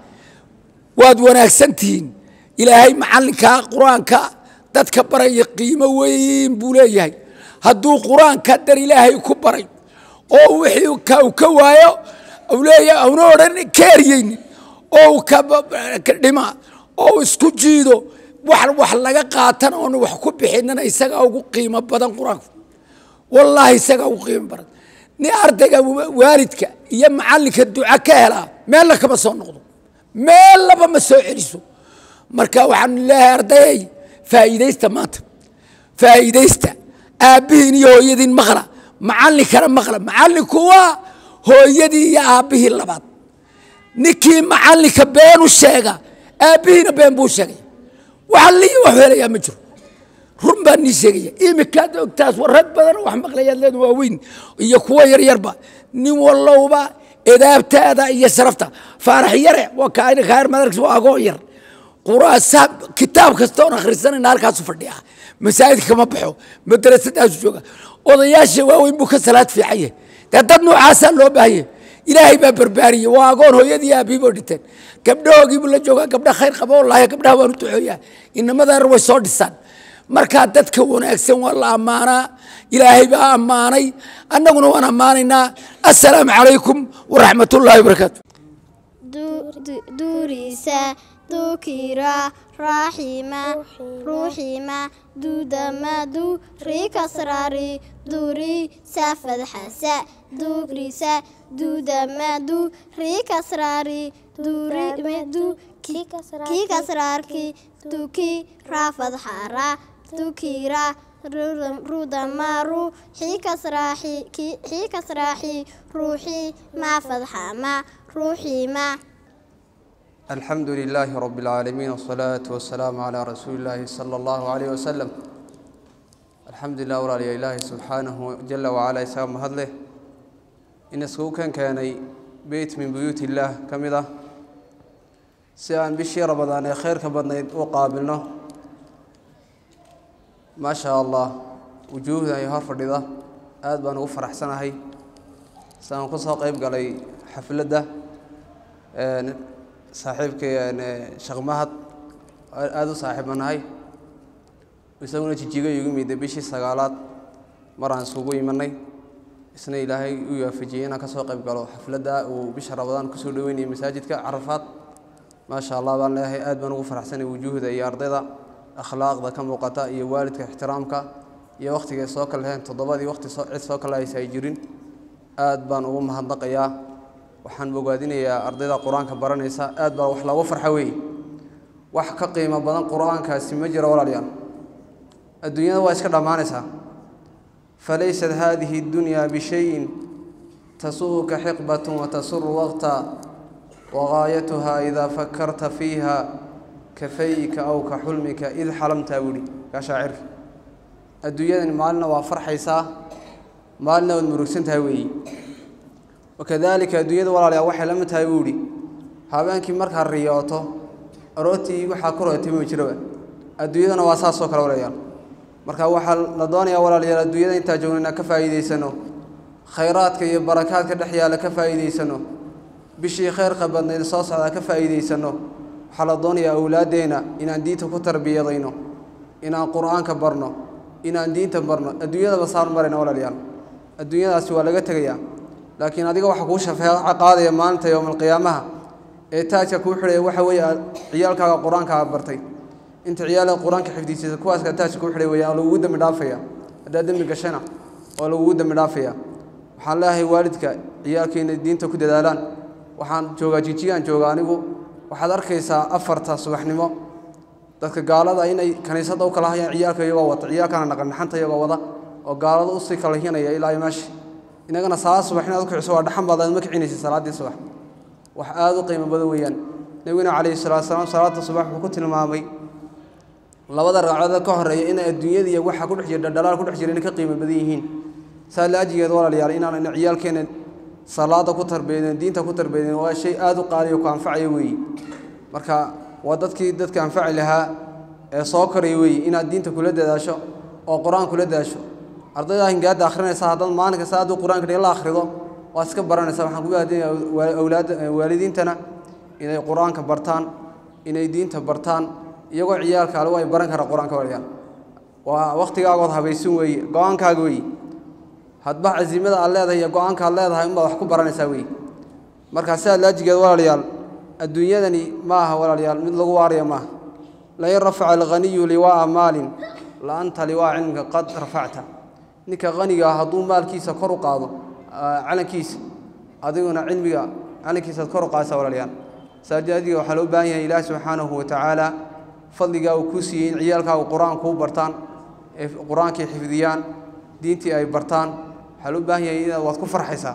waad wanaagsantihiin ilaahay macallinka qur-aanka dadka baraya qiimo weyn buu leeyahay hadduu qur-aanka dar ilaahay ku baray oo wixii ka waayo leeyahay auna odhan ka eryeynin oo ka dhima oo isku jiido wax laga qaatan oon wax ku bixinana isagaa ugu qiimo badan qur-aanku wallaahi isagaa ugu qiimo badan ni ardayga waalidka iyo macallinka duca ka helaa meella kama soo noqdo meellaba ma soo celiso marka waxaan leeyahay ardayay faa'iidaysta maanta faa'iidaysta aabbihiin iyo hooyadiin maqla macallinkana maqla macallinku waa hooyadii iyo aabbihii labaad ninkii macallinka been u sheega aabbihiina been buu sheegaya waxa liyo wax helayaa ma jiro run baan nii sheegaya imikaad ogtaas warrad badan wax maqlayaad leedu waaweyn iyo kuwa yaryarba nin wallowba edaabtaada iyo sharafta faarax yare waa kaayna kaayar madarkiis waa agoo yar quraasab kitaab kasta oo akhrisanayna halkaas u fadhiya masaajid kama baxo madrasadaas jooga odayaasha waaweyn buu ka salaad fiican yahay dad noocaas loo baahay ilaahay baa barbaariyay waa agoon hooyadii aabihiiba dhinteen gabdhahoogii buu la joogaa gabdha khayr qabo wallaahi gabdhaha waan u duceeyaa inamada way soo dhisaan markaa dadka wanaagsan waa la ammaanaa ilaahay baa ammaanay annaguna waan ammaanaynaa assalaamu calaykum waraxmatullaahi wabarakaatu دوريسا ذكرى رحيمة روحيمة دودما دوري كسراري دوري سافد حسا دوريسا دودما دوري كسراري دوري مدو كي كسراركي دوكي رافض حارة دوكيرا رودما روحي كسراحي روحي ما فضحا ما روحي ما الحمد لله رب العالمين والصلاة والسلام على رسول الله صلى الله عليه وسلم الحمد لله ورالي الله سبحانه جل وعلا يسام هذله إن سوكا كان بيت من بيوت الله كمذا سيان بشي رمضان خير كبرنا وقابلنا ما شاء الله وجوهنا يهرف الرضا آد بان غفر أحسن هاي سنقصها قيب قال حفلة ده صاحبك يعني شغمات هذا صاحبنا هاي ويسوون تجيجا يقوم يدبيشي سقالات مرة سوقو يمني سنة إلهي ويوافجينا كسوق قالوا حفلة ده وبشهر رمضان كسولويني مساجد كعرفات ما شاء الله بان الله آد بان غفر أحسن وجوه ده يارضي ده أخلاق ده كم وقتا يا والدك احترامك يا وقتك سوق لهن تضبادي وقت سوق الله يسايجرين آد بان هندق يا waxaan bogaadinayaa ardayda quraanka baranaysa aad baa wax lagu farxaway wax ka qiimo badan quraankaasi ma jiro walaaliyaal adduunyada waa iska dhamaanaysa falaysa hadhihi ad-dunya bi shay'in tasuuka hiqbatun wa tasur waqta wa ghayatuha idha fakkarta fiha كفيك أو كحلمك إذ حلمت أولي كشاعر الدنيا مالنا وفرح يسا مالنا والمرسين تهوي وكذلك الدنيا ولا لا وحي لم تهوي هابانك مركها الرياضة روتي وحاكرة تيمو جربة الدنيا نواساس وكلا ولا marka waxa la doonayaa walaalayaal adduunyada inta joogna ka faa'iideysano khayraadka iyo barakaadka dhaxyaala ka faa'iideysano bishii khayr qabadnay soo socda ka faa'iideysano waxa la doonayaa awlaadeena inaan diinta ku tarbiyadayno inaan quraanka barno inaan diinta barno adduunyada basaar marayna walaalayaal adduunyadaasi waa laga tagayaa laakiin adiga waxa ku shafeeca qaadaya maalinta yawmal qiyaamaha ee taajka ku xidhay waxa weeye ciyaalkaaga quraanka bartay inta ciyaal quraanka xifdiisay kuwaas ka taaj ku xidhay weeyaan lagu dami dhaafaya hadaa dami gashana oo lagu dami dhaafaya waxaan leeyahay waalidka ciyaalkeena diinta ku dadaalaan waxaan joogaa jijigaan joogaa anigu waxaad arkaysaa afarta subaxnimo dadka gaalada inay kaniisada u kala hayaan ciyaalka iyagoo wada ciyaalkana naqanaxanta iyagoo wada oo gaalada u sii kala hinaya ilaa imaashi inagana salaad subaxnimo ku xisoo dhaxan badan ma kicinaysa salaadii subax wax aad u qiimo badan weeyaan nabiyuna kaleey salaam salaada subax wuxuu ku tilmaamay labada ragcadood ka horeeya in adduunyada iyo waxa ku dhex jira dhalaal ku dhex jira in ka qiimo badan yihiin salaajigeed walaalayaal inaan ciyaalkeena salaada ku tarbiyeen diinta ku tarbiyeen waa shay aad u qaaliyo ku anfacayo weey marka waa dadka anfaci lahaa ee soo koray weey inaad diinta kula dadaasho oo quraan kula dadaasho ardayda hingaada akhrinaysa hadan maalinka saadu quraanka la akhrido waa iska baranaysa waxaan ku yaadinayaa awlaad waalidiintana inay quraanka bartaan inay diinta bartaan iyagoo ciyaalka alle way baran kara quraanka walaalayaal waa waqtigaaga habaysan weey go'aankaaga weey hadba azimada alle leedahay go'aanka alle leedahay uma wax ku baranaysaa weey marka salaajigeed walaalayaal adduunyadani ma aha walaalayaal mid lagu waariyo ma la yarfa al-ghaniy liwaa maalin la anta liwaa ilmka qad rafa'ta ninka ghaniga haduu maalkiisa kor u qaado calankiisa adiguna cilmiga calankiisa kor u qaasa walaalayaal saadiyaadiga waxa loo baahan yahay Ilaahay subhanahu wa ta'ala fadliga uu ku siiyay ciyaalkaaga quraanka u bartaan ee quraanka xifdiyaan diintii ay bartaan waxa loo baahan yahay inaad ku farxaysaa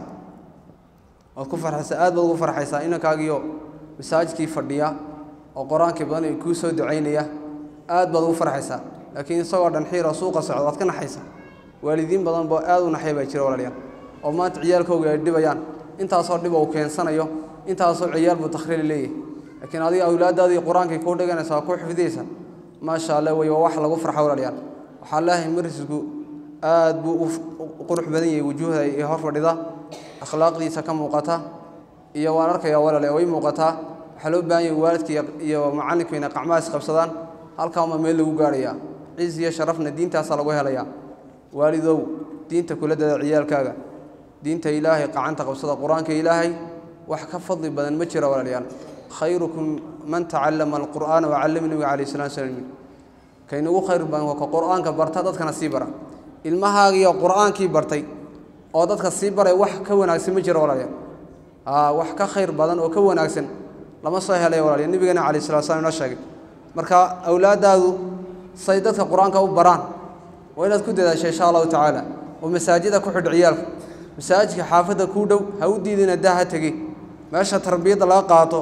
aad ugu farxaysaa inankaagiyo masaajidkii fadhiya oo quraanka badan ay ku soo duceynaya aad baad ugu farxaysaa laakiin isagoo dhan xiira suuqa socdo aad ka naxaysaa waalidiin badan boo aad u naxay bay jira walaalayaal oo maanta ciyaalkooga ay dhibayaan intaasoo dhib uu keensanayo intaasoo ciyaal buu takhriir leeyahay laakiin adiga awlaadaadii quraanka ku dhaganaysa ku xifdiyaysa ma sha Allah way wax lagu farxo walaalayaal waxa Ilaahay marisku aad buu qurux badan yahay wujuhda iyo hor fadhida akhlaaqdiisa ka muuqata iyo waan arkaya walaalayaal way muuqata waxa loo baahan yahay waalidka iyo macalinka inay qacmaas qabsadaan halka ma meel lagu gaaraya ciis iyo sharafna diintaas lagu helaya waalidow diinta kula dada ciyaalkaaga diinta Ilaahay qacanta qabsada quraanka Ilaahay wax ka fadli badan ma jiro walaalayaal khayrukum man ta'allama al-qur'ana wa 'allamani wa alayhi salaam kaynu khayr baan waa quraanka barta dadkana si bara ilmahaaga iyo quraankii bartay oo dadka si baray wax ka wanaagsan ma jiro walaalayaal wax ka khayr badan oo ka wanaagsan lama soo helay walaalayaal nabigana alayhi salaam noo sheegay marka awlaadaadu say dadka quraanka u baraan waa inaad ku dadaashay insha Allah ta'ala oo masaajida ku xidh ciyaalka masaajidka xaafada ku dhow ha u diidina daaha tagay meesha tarbiyada laga qaato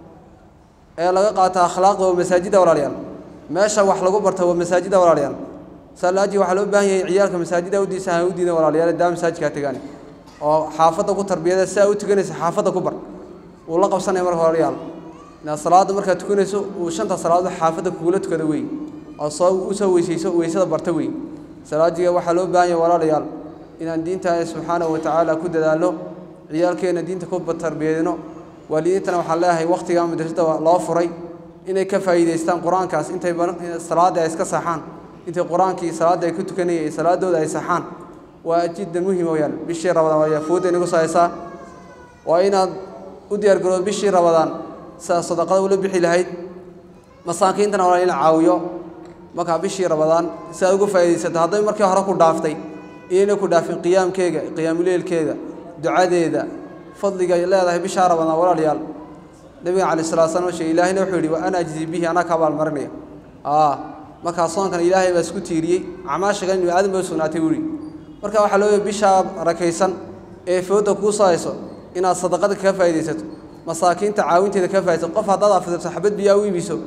ee laga qaato akhlaaqda oo masaajida walaalayaal meesha wax lagu barto waa masaajida walaalayaal salaaji waxa loo baahan yahay ciyaalka masaajida u diisan ha u diidina walaalayaal daam masaajidka tagaan oo xaafada ku tarbiyada si ay u tukanayso xaafada ku bar oo la qabsanay marka walaalayaal na salaada marka tukanayso oo shanta salaado xaafada kugula tukada weey oo soo weysada barta weey salaajiga waxa loo baahan yahay walaalayaal inaan diinta subhanahu wa ta'ala ku dadaalo ciyaalkeena diinta ku tarbiyadino waalidiintana waxa leeyahay waqtiga madrasada loo furay inay ka faa'iideystaan quraankaas intay salaada iska saxaan intay quraankii salaada ay ku tukanayeen salaadooda ay saxaan waa jiddan muhiim weeyaan bishii Ramadaan waa foodo inagu saaysa waa inaad u diyaar garoob bishii Ramadaan sadaqada ula bixi lahayd masaakiintana waa in caawiyo marka bishii Ramadaan si aad ugu faa'iideysato haday markii hore ku dhaaftay inay ku dhaafin qiyaamleelkeeda ducadeeda fadliga leedahay bisha Ramadaan walaalayaal nabiga kaleey salaam oo shay ilaahina wuxuu yiri wa ana ajzi bihi ana ka baal marinaya marka soonkan ilaahay baa isku tiiriyay amaashiga inuu aad ma sugnaatay wuri marka waxa loo bisha rakaysan ee foodo ku saayso inaad sadaqada ka faa'iideysato masaakiinta caawinteeda ka faa'iideysato qof hadaad afdal saxabad biya u iibiso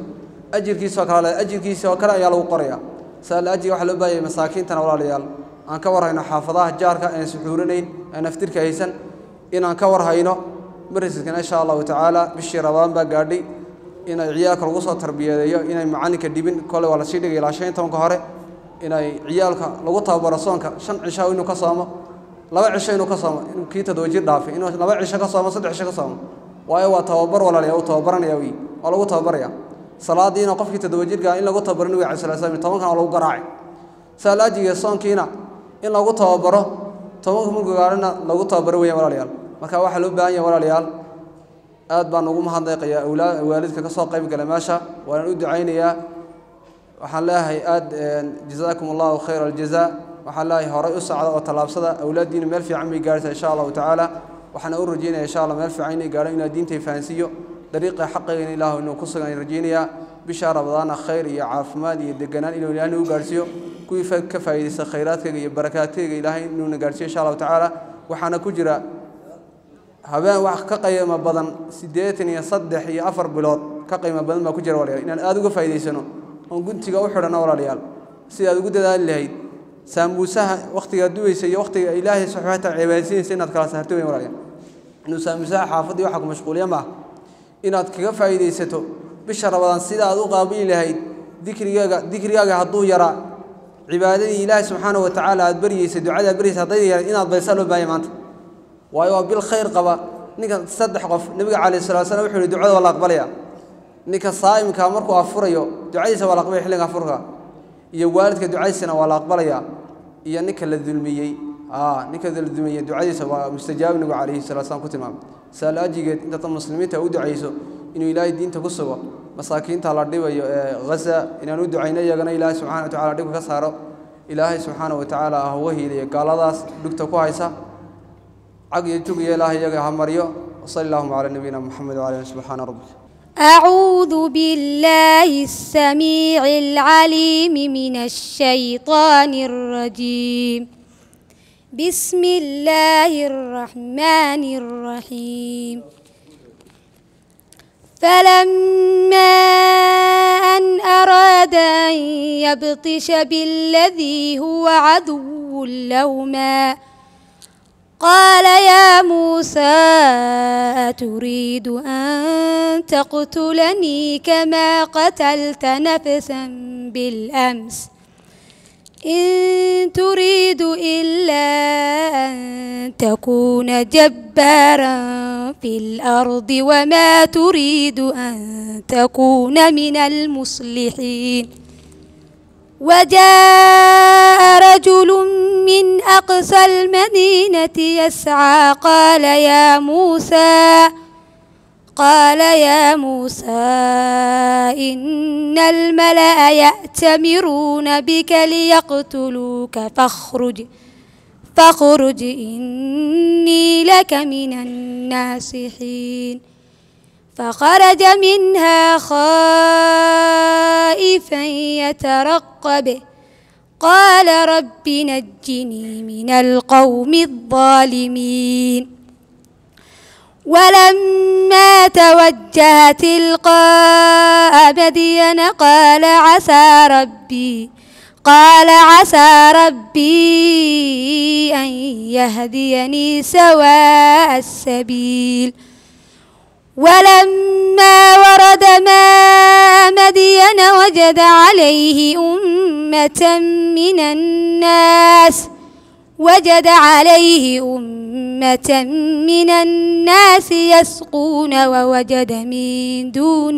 ajirkiisa kale ajirkiisa kale ayaa lagu qorayaa saal ajir waxa loo baayay masaakiintana walaalayaal aan ka warhayno xaafadaha jaarka aan suxuurinayn aan aftirka haysan in aan ka warhayno bariiskan insha Allah ta'ala bishii Ramadaan ba gaadhay in ay ciyaalka lagu soo tarbiyadeeyo in ay macalinka dibin kale wala sii dhigay ilaa 15 hore in ay ciyaalka lagu tababaro soonka 5 cisho inuu ka soomo 2 cisho inuu ka soomo inuu kiita doojir dhaafay inuu 2 cisho ka soomo 3 cisho ka soomo waayo waa tababar walaalayaal oo tababaranaya wi oo lagu tababaraya salaadiina qofkii tadawajirka in lagu tababarno wi sallallahu 10 kan lagu garaacay salaajiga soonkiina in lagu tababaro 10 muddo gaarana lagu tababaro weeyaan walaalayaal marka waxa loo baahan yahay walaalayaal aad baan ugu mahadnaqayaa waalidka ka soo qayb galay meesha waan u ducaynayaa waxaan leeyahay aad jazaakumullahu khayral jazaa waxaan leeyahay horay u socda oo talaabsada awlaadiina meel fiican bay gaaraysaa insha Allah ta'ala waxaan u rajaynayaa insha Allah meel fiican inay gaaraan inay diinta fahansiyo dariiqa xaqeena Ilaahay inuu ku sugan rajaynayaa bisha Ramadaan khayr iyo caafimaad iyo deganaan inuu Ilaahay u gaarsiyo kuwii ka faa'iideysta khayraadkayga iyo barakaadkayga Ilaahay inuu gaarsiyo insha Allah ta'ala waxaana ku jira habeen wax ka qiimo badan 83 iyo 4 bilood ka qiimo badan ma ku jira walaal inaan aad uga faa'iideysano oo guntiga u xidhana walaalayaal si aad ugu dadaal lahayd sambuusaha waqtiga duwaysa iyo waqtiga Ilaahay subhanahu wa ta'ala cibaadaysiin inaad kala saarto way walaalayaal inuu sambuusaha xaafadii waxa ku mashquuliya ma inaad kaga faa'iideysato bisha Ramadaan sida aad u qaabili lahayd dikrigaaga hadduu yara cibaadadii Ilaahay subhanahu wa ta'ala aad bariyaysa ducada bariyaysa haday inaad baysalo baay maanta waayo bil khayr qaba ninka saddex qof nabiga kaleey sallallahu alayhi wasallam wuxuu ducada wala aqbalaya ninka saa'imka markuu afurayo ducadiisa wala aqbalay xilliga afurka iyo waalidka ducadiisana wala aqbalaya iyo ninka la dulmiyay ninka la dulmiyay ducadiisa waa mustajaab nabiga kaleey sallallahu alayhi wasallam ku tilmaamay salaajigeed inta muslimiinta u ducayso inuu Ilaahay diinta ku sugo masaakiinta la dhibayo Gaza inaan u ducayno iyagana Ilaahay subhanahu wa ta'ala dhibka ka saaro Ilaahay subhanahu wa ta'ala huwa hiiliyo gaaladaas dhigta ku haysa عقيتك يا الله يا همريو وصلى الله على نبينا محمد وعلى اله سبحان ربك أعوذ بالله السميع العليم من الشيطان الرجيم بسم الله الرحمن الرحيم فلما أن أراد أن يبطش بالذي هو عدو لهما قال يا موسى أتريد أن تقتلني كما قتلت نفسا بالأمس إن تريد إلا أن تكون جبارا في الأرض وما تريد أن تكون من المصلحين وجاء رجل من أقصى المدينة يسعى قال يا موسى إن الملأ يأتمرون بك ليقتلوك فاخرج إني لك من الناصحين فخرج منها خائفا يترقب قال رب نجني من القوم الظالمين ولما توجه تلقاء مدين قال عسى ربي أن يهديني سواء السبيل ولما ورد ماء مدين وجد عليه أمة من الناس يسقون ووجد من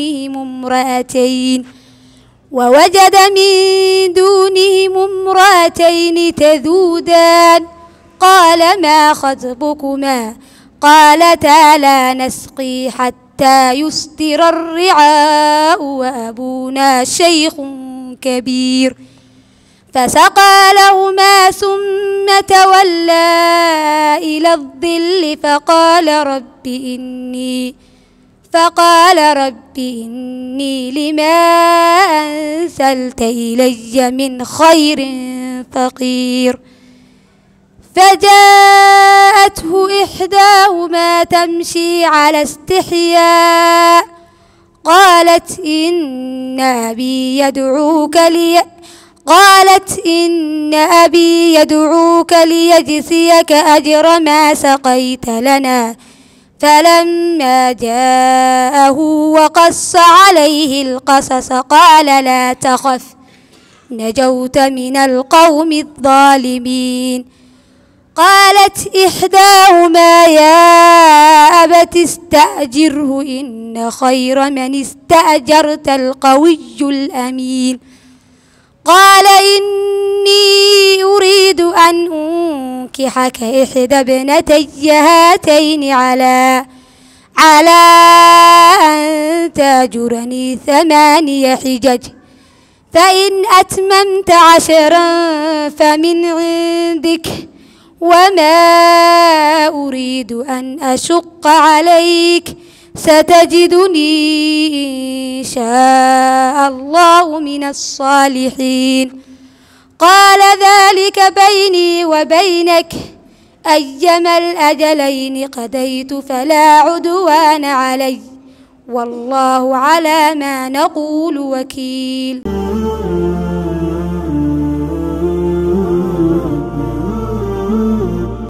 دونهم امرأتين تذودان قال ما خطبكما قالتا لا نسقي حتى يصدر الرعاء وأبونا شيخ كبير فسقى لهما ثم تولى إلى الظل فقال رب إني لما أنزلت إلي من خير فقير فجاءته إحداهما تمشي على استحياء قالت إن أبي يدعوك ليجزيك أجر ما سقيت لنا. فلما جاءه وقص عليه القصص قال لا تخف نجوت من القوم الظالمين. قالت إحداهما يا أبت استأجره إن خير من استأجرت القوي الأمين. قال إني أريد أن أنكحك إحدى ابنتي هاتين على أن تأجرني 8 حجج فإن أتممت 10 فمن عندك وما أريد أن أشق عليك ستجدني إن شاء الله من الصالحين. قال ذلك بيني وبينك أيما الأجلين قضيت فلا عدوان علي والله على ما نقول وكيل.